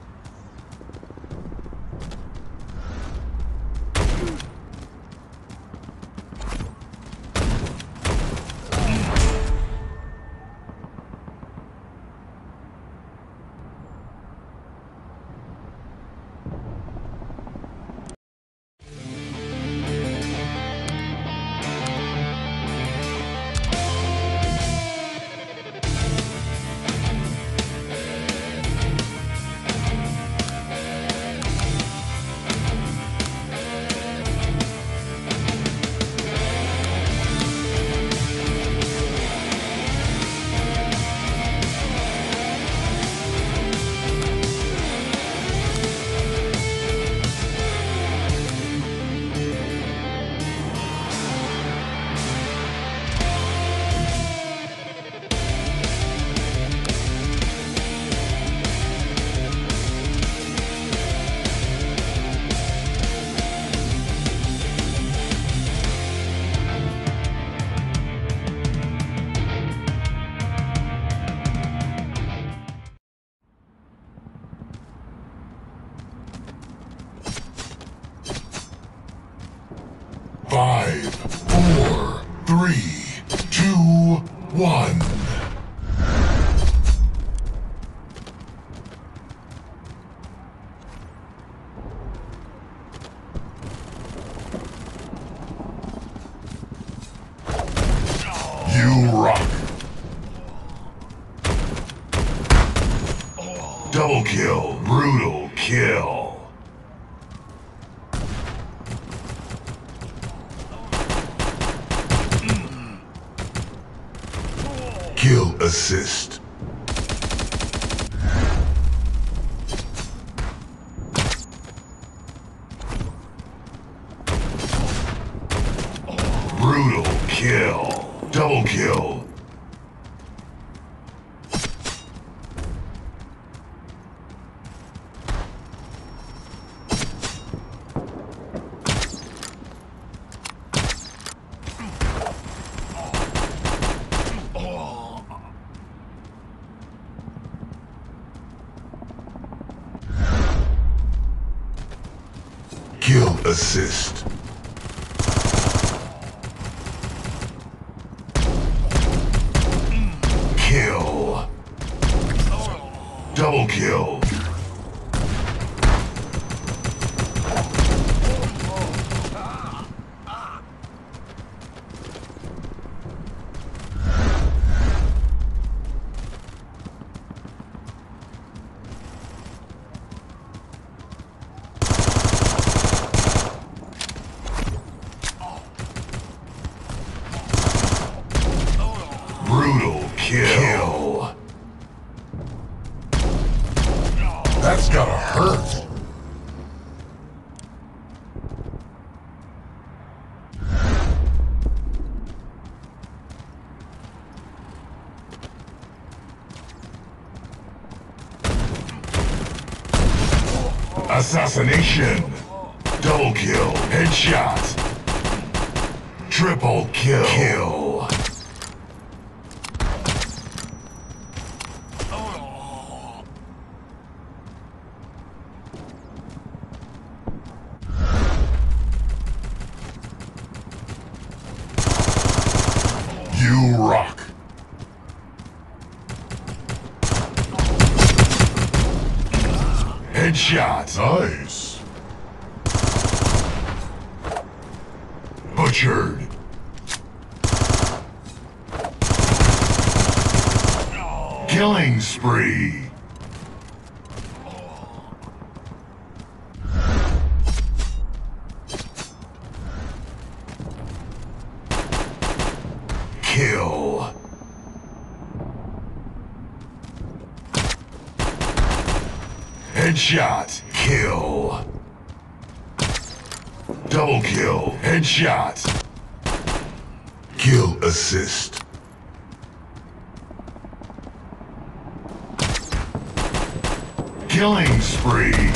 Five, four, three, two, one. You rock. Double kill, brutal kill. Kill assist. Brutal kill. Double kill. Kill assist. Kill. Double kill. That's gotta hurt. Assassination. Double kill. Headshot. Triple kill. You rock. Headshot. Nice. Butchered. Killing spree. Kill. Headshot. Kill. Double kill. Headshot. Kill assist. Killing spree.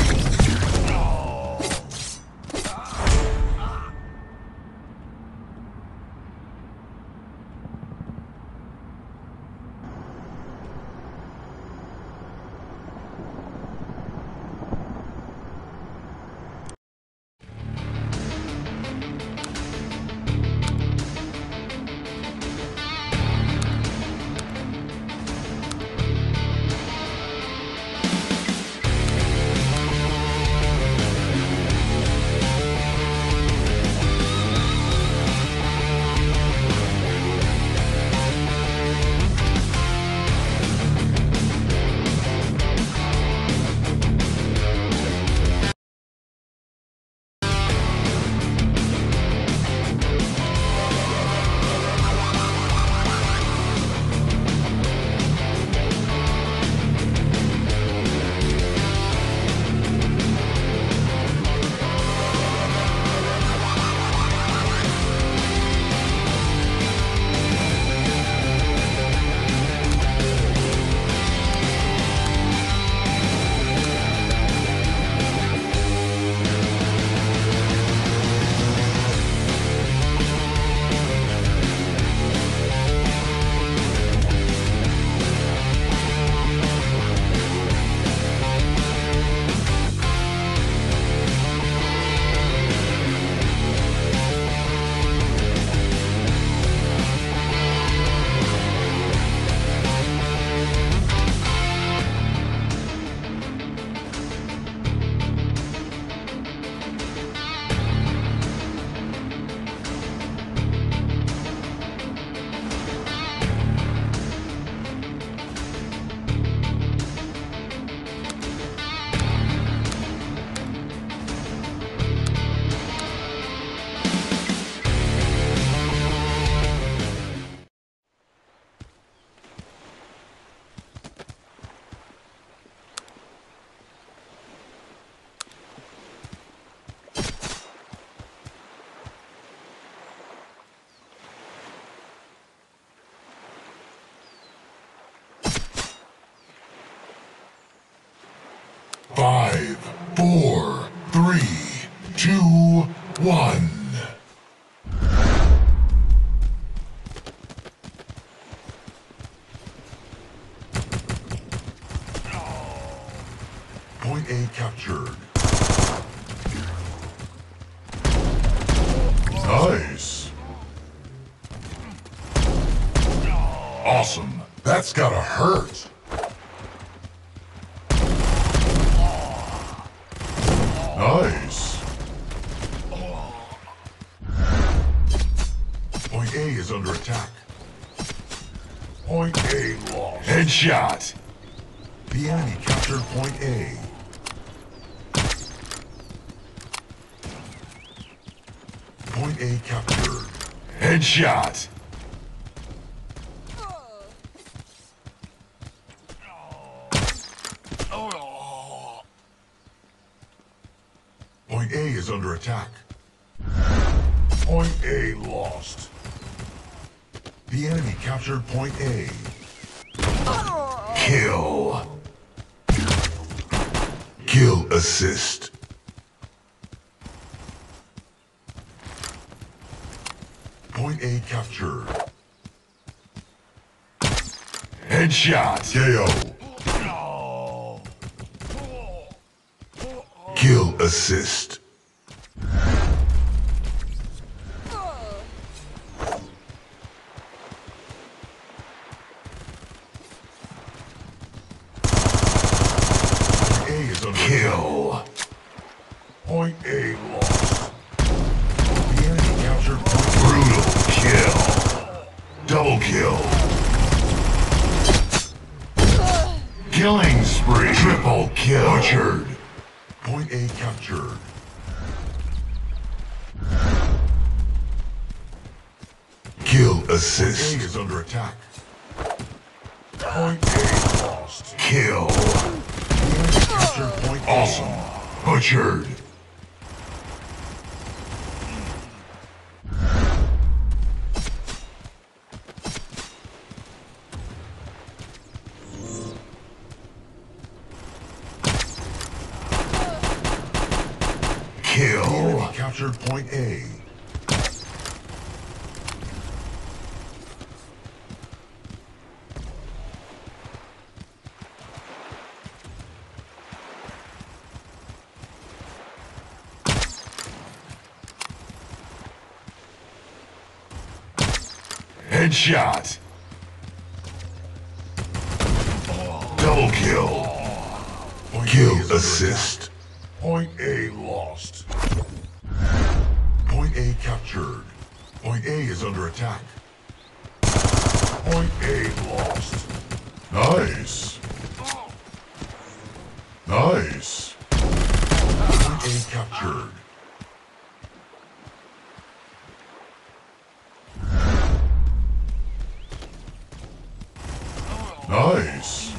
Five, four, three, two, one. Point A captured. Nice. Awesome. That's gotta hurt. Nice. Point A is under attack. Point A lost. Headshot. The enemy captured Point A. Point A captured. Headshot. Point A is under attack. Point A lost. The enemy captured Point A. Kill. Kill assist. Point A captured. Headshot. KO. Kill assist. A is under Kill. Point A lost. The enemy captured Point Brutal kill. Double kill. Killing spree. Triple kill. Butchered. Point A captured. Kill Point A assist. is under attack. Point A lost. Kill. The enemy captured Point A. Awesome. Butchered. The enemy Kill. captured Point A. Headshot. Double kill. Point A Kill is under assist. Point A lost. Point A captured. Point A is under attack. Point A lost. Nice. Nice. Point A captured. Nice.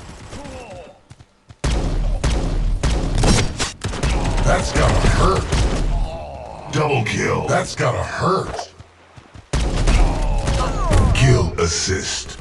That's gotta hurt. Double kill. That's gotta hurt. Kill assist.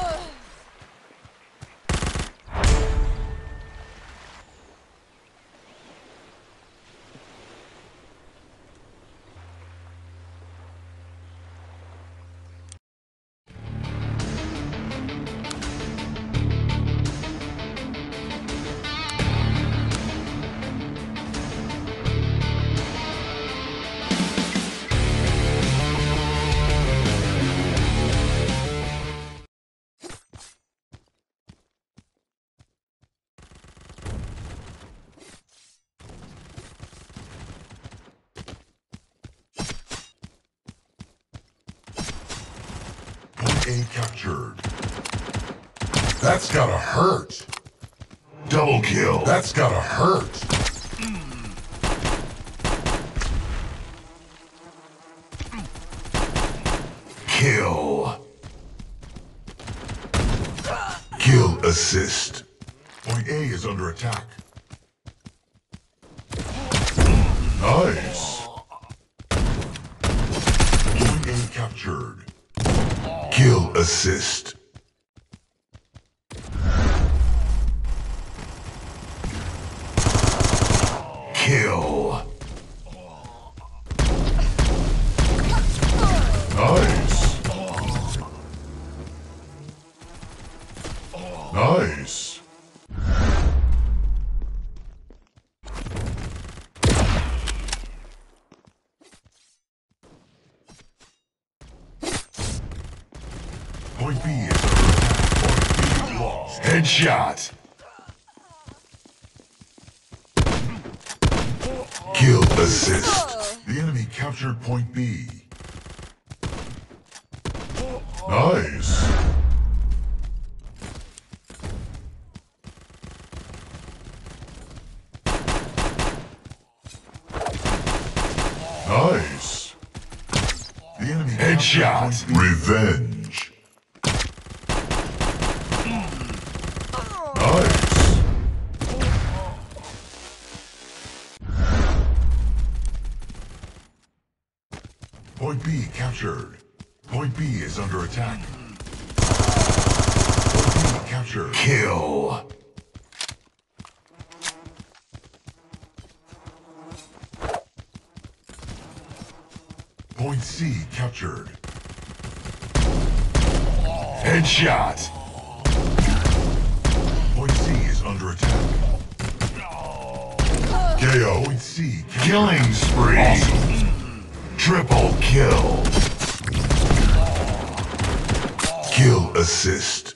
Point A captured. That's gotta hurt. Double kill. That's gotta hurt. Kill. Kill assist. Point A is under attack. Nice. Point A captured. Kill assist. Kill. Nice. Nice. Point B is under attack. Point B lost. Headshot. Kill assist. The enemy captured Point B. Nice. Nice. The enemy captured Headshot. Point B. Revenge. Nice. Point B captured. Point B is under attack. Point B captured. Kill. Point C captured. Headshot. Point C is under attack. KO. Point C captured. Killing spree. Awesome. Triple kill. Kill assist.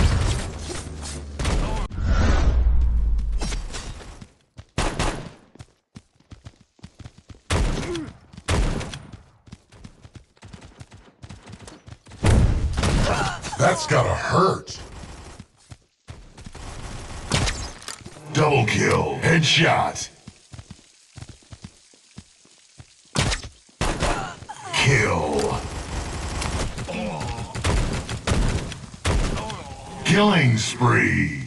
That's gotta hurt. Double kill. Headshot. Kill. Killing spree.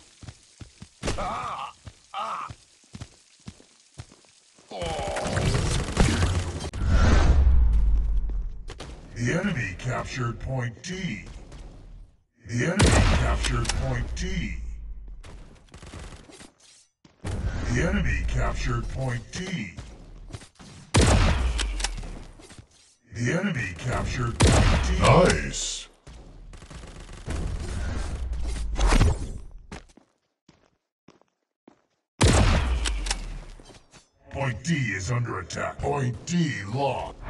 The enemy captured Point D. The enemy captured Point D. The enemy captured Point D. The enemy captured Point D. Nice. Point D is under attack. Point D locked.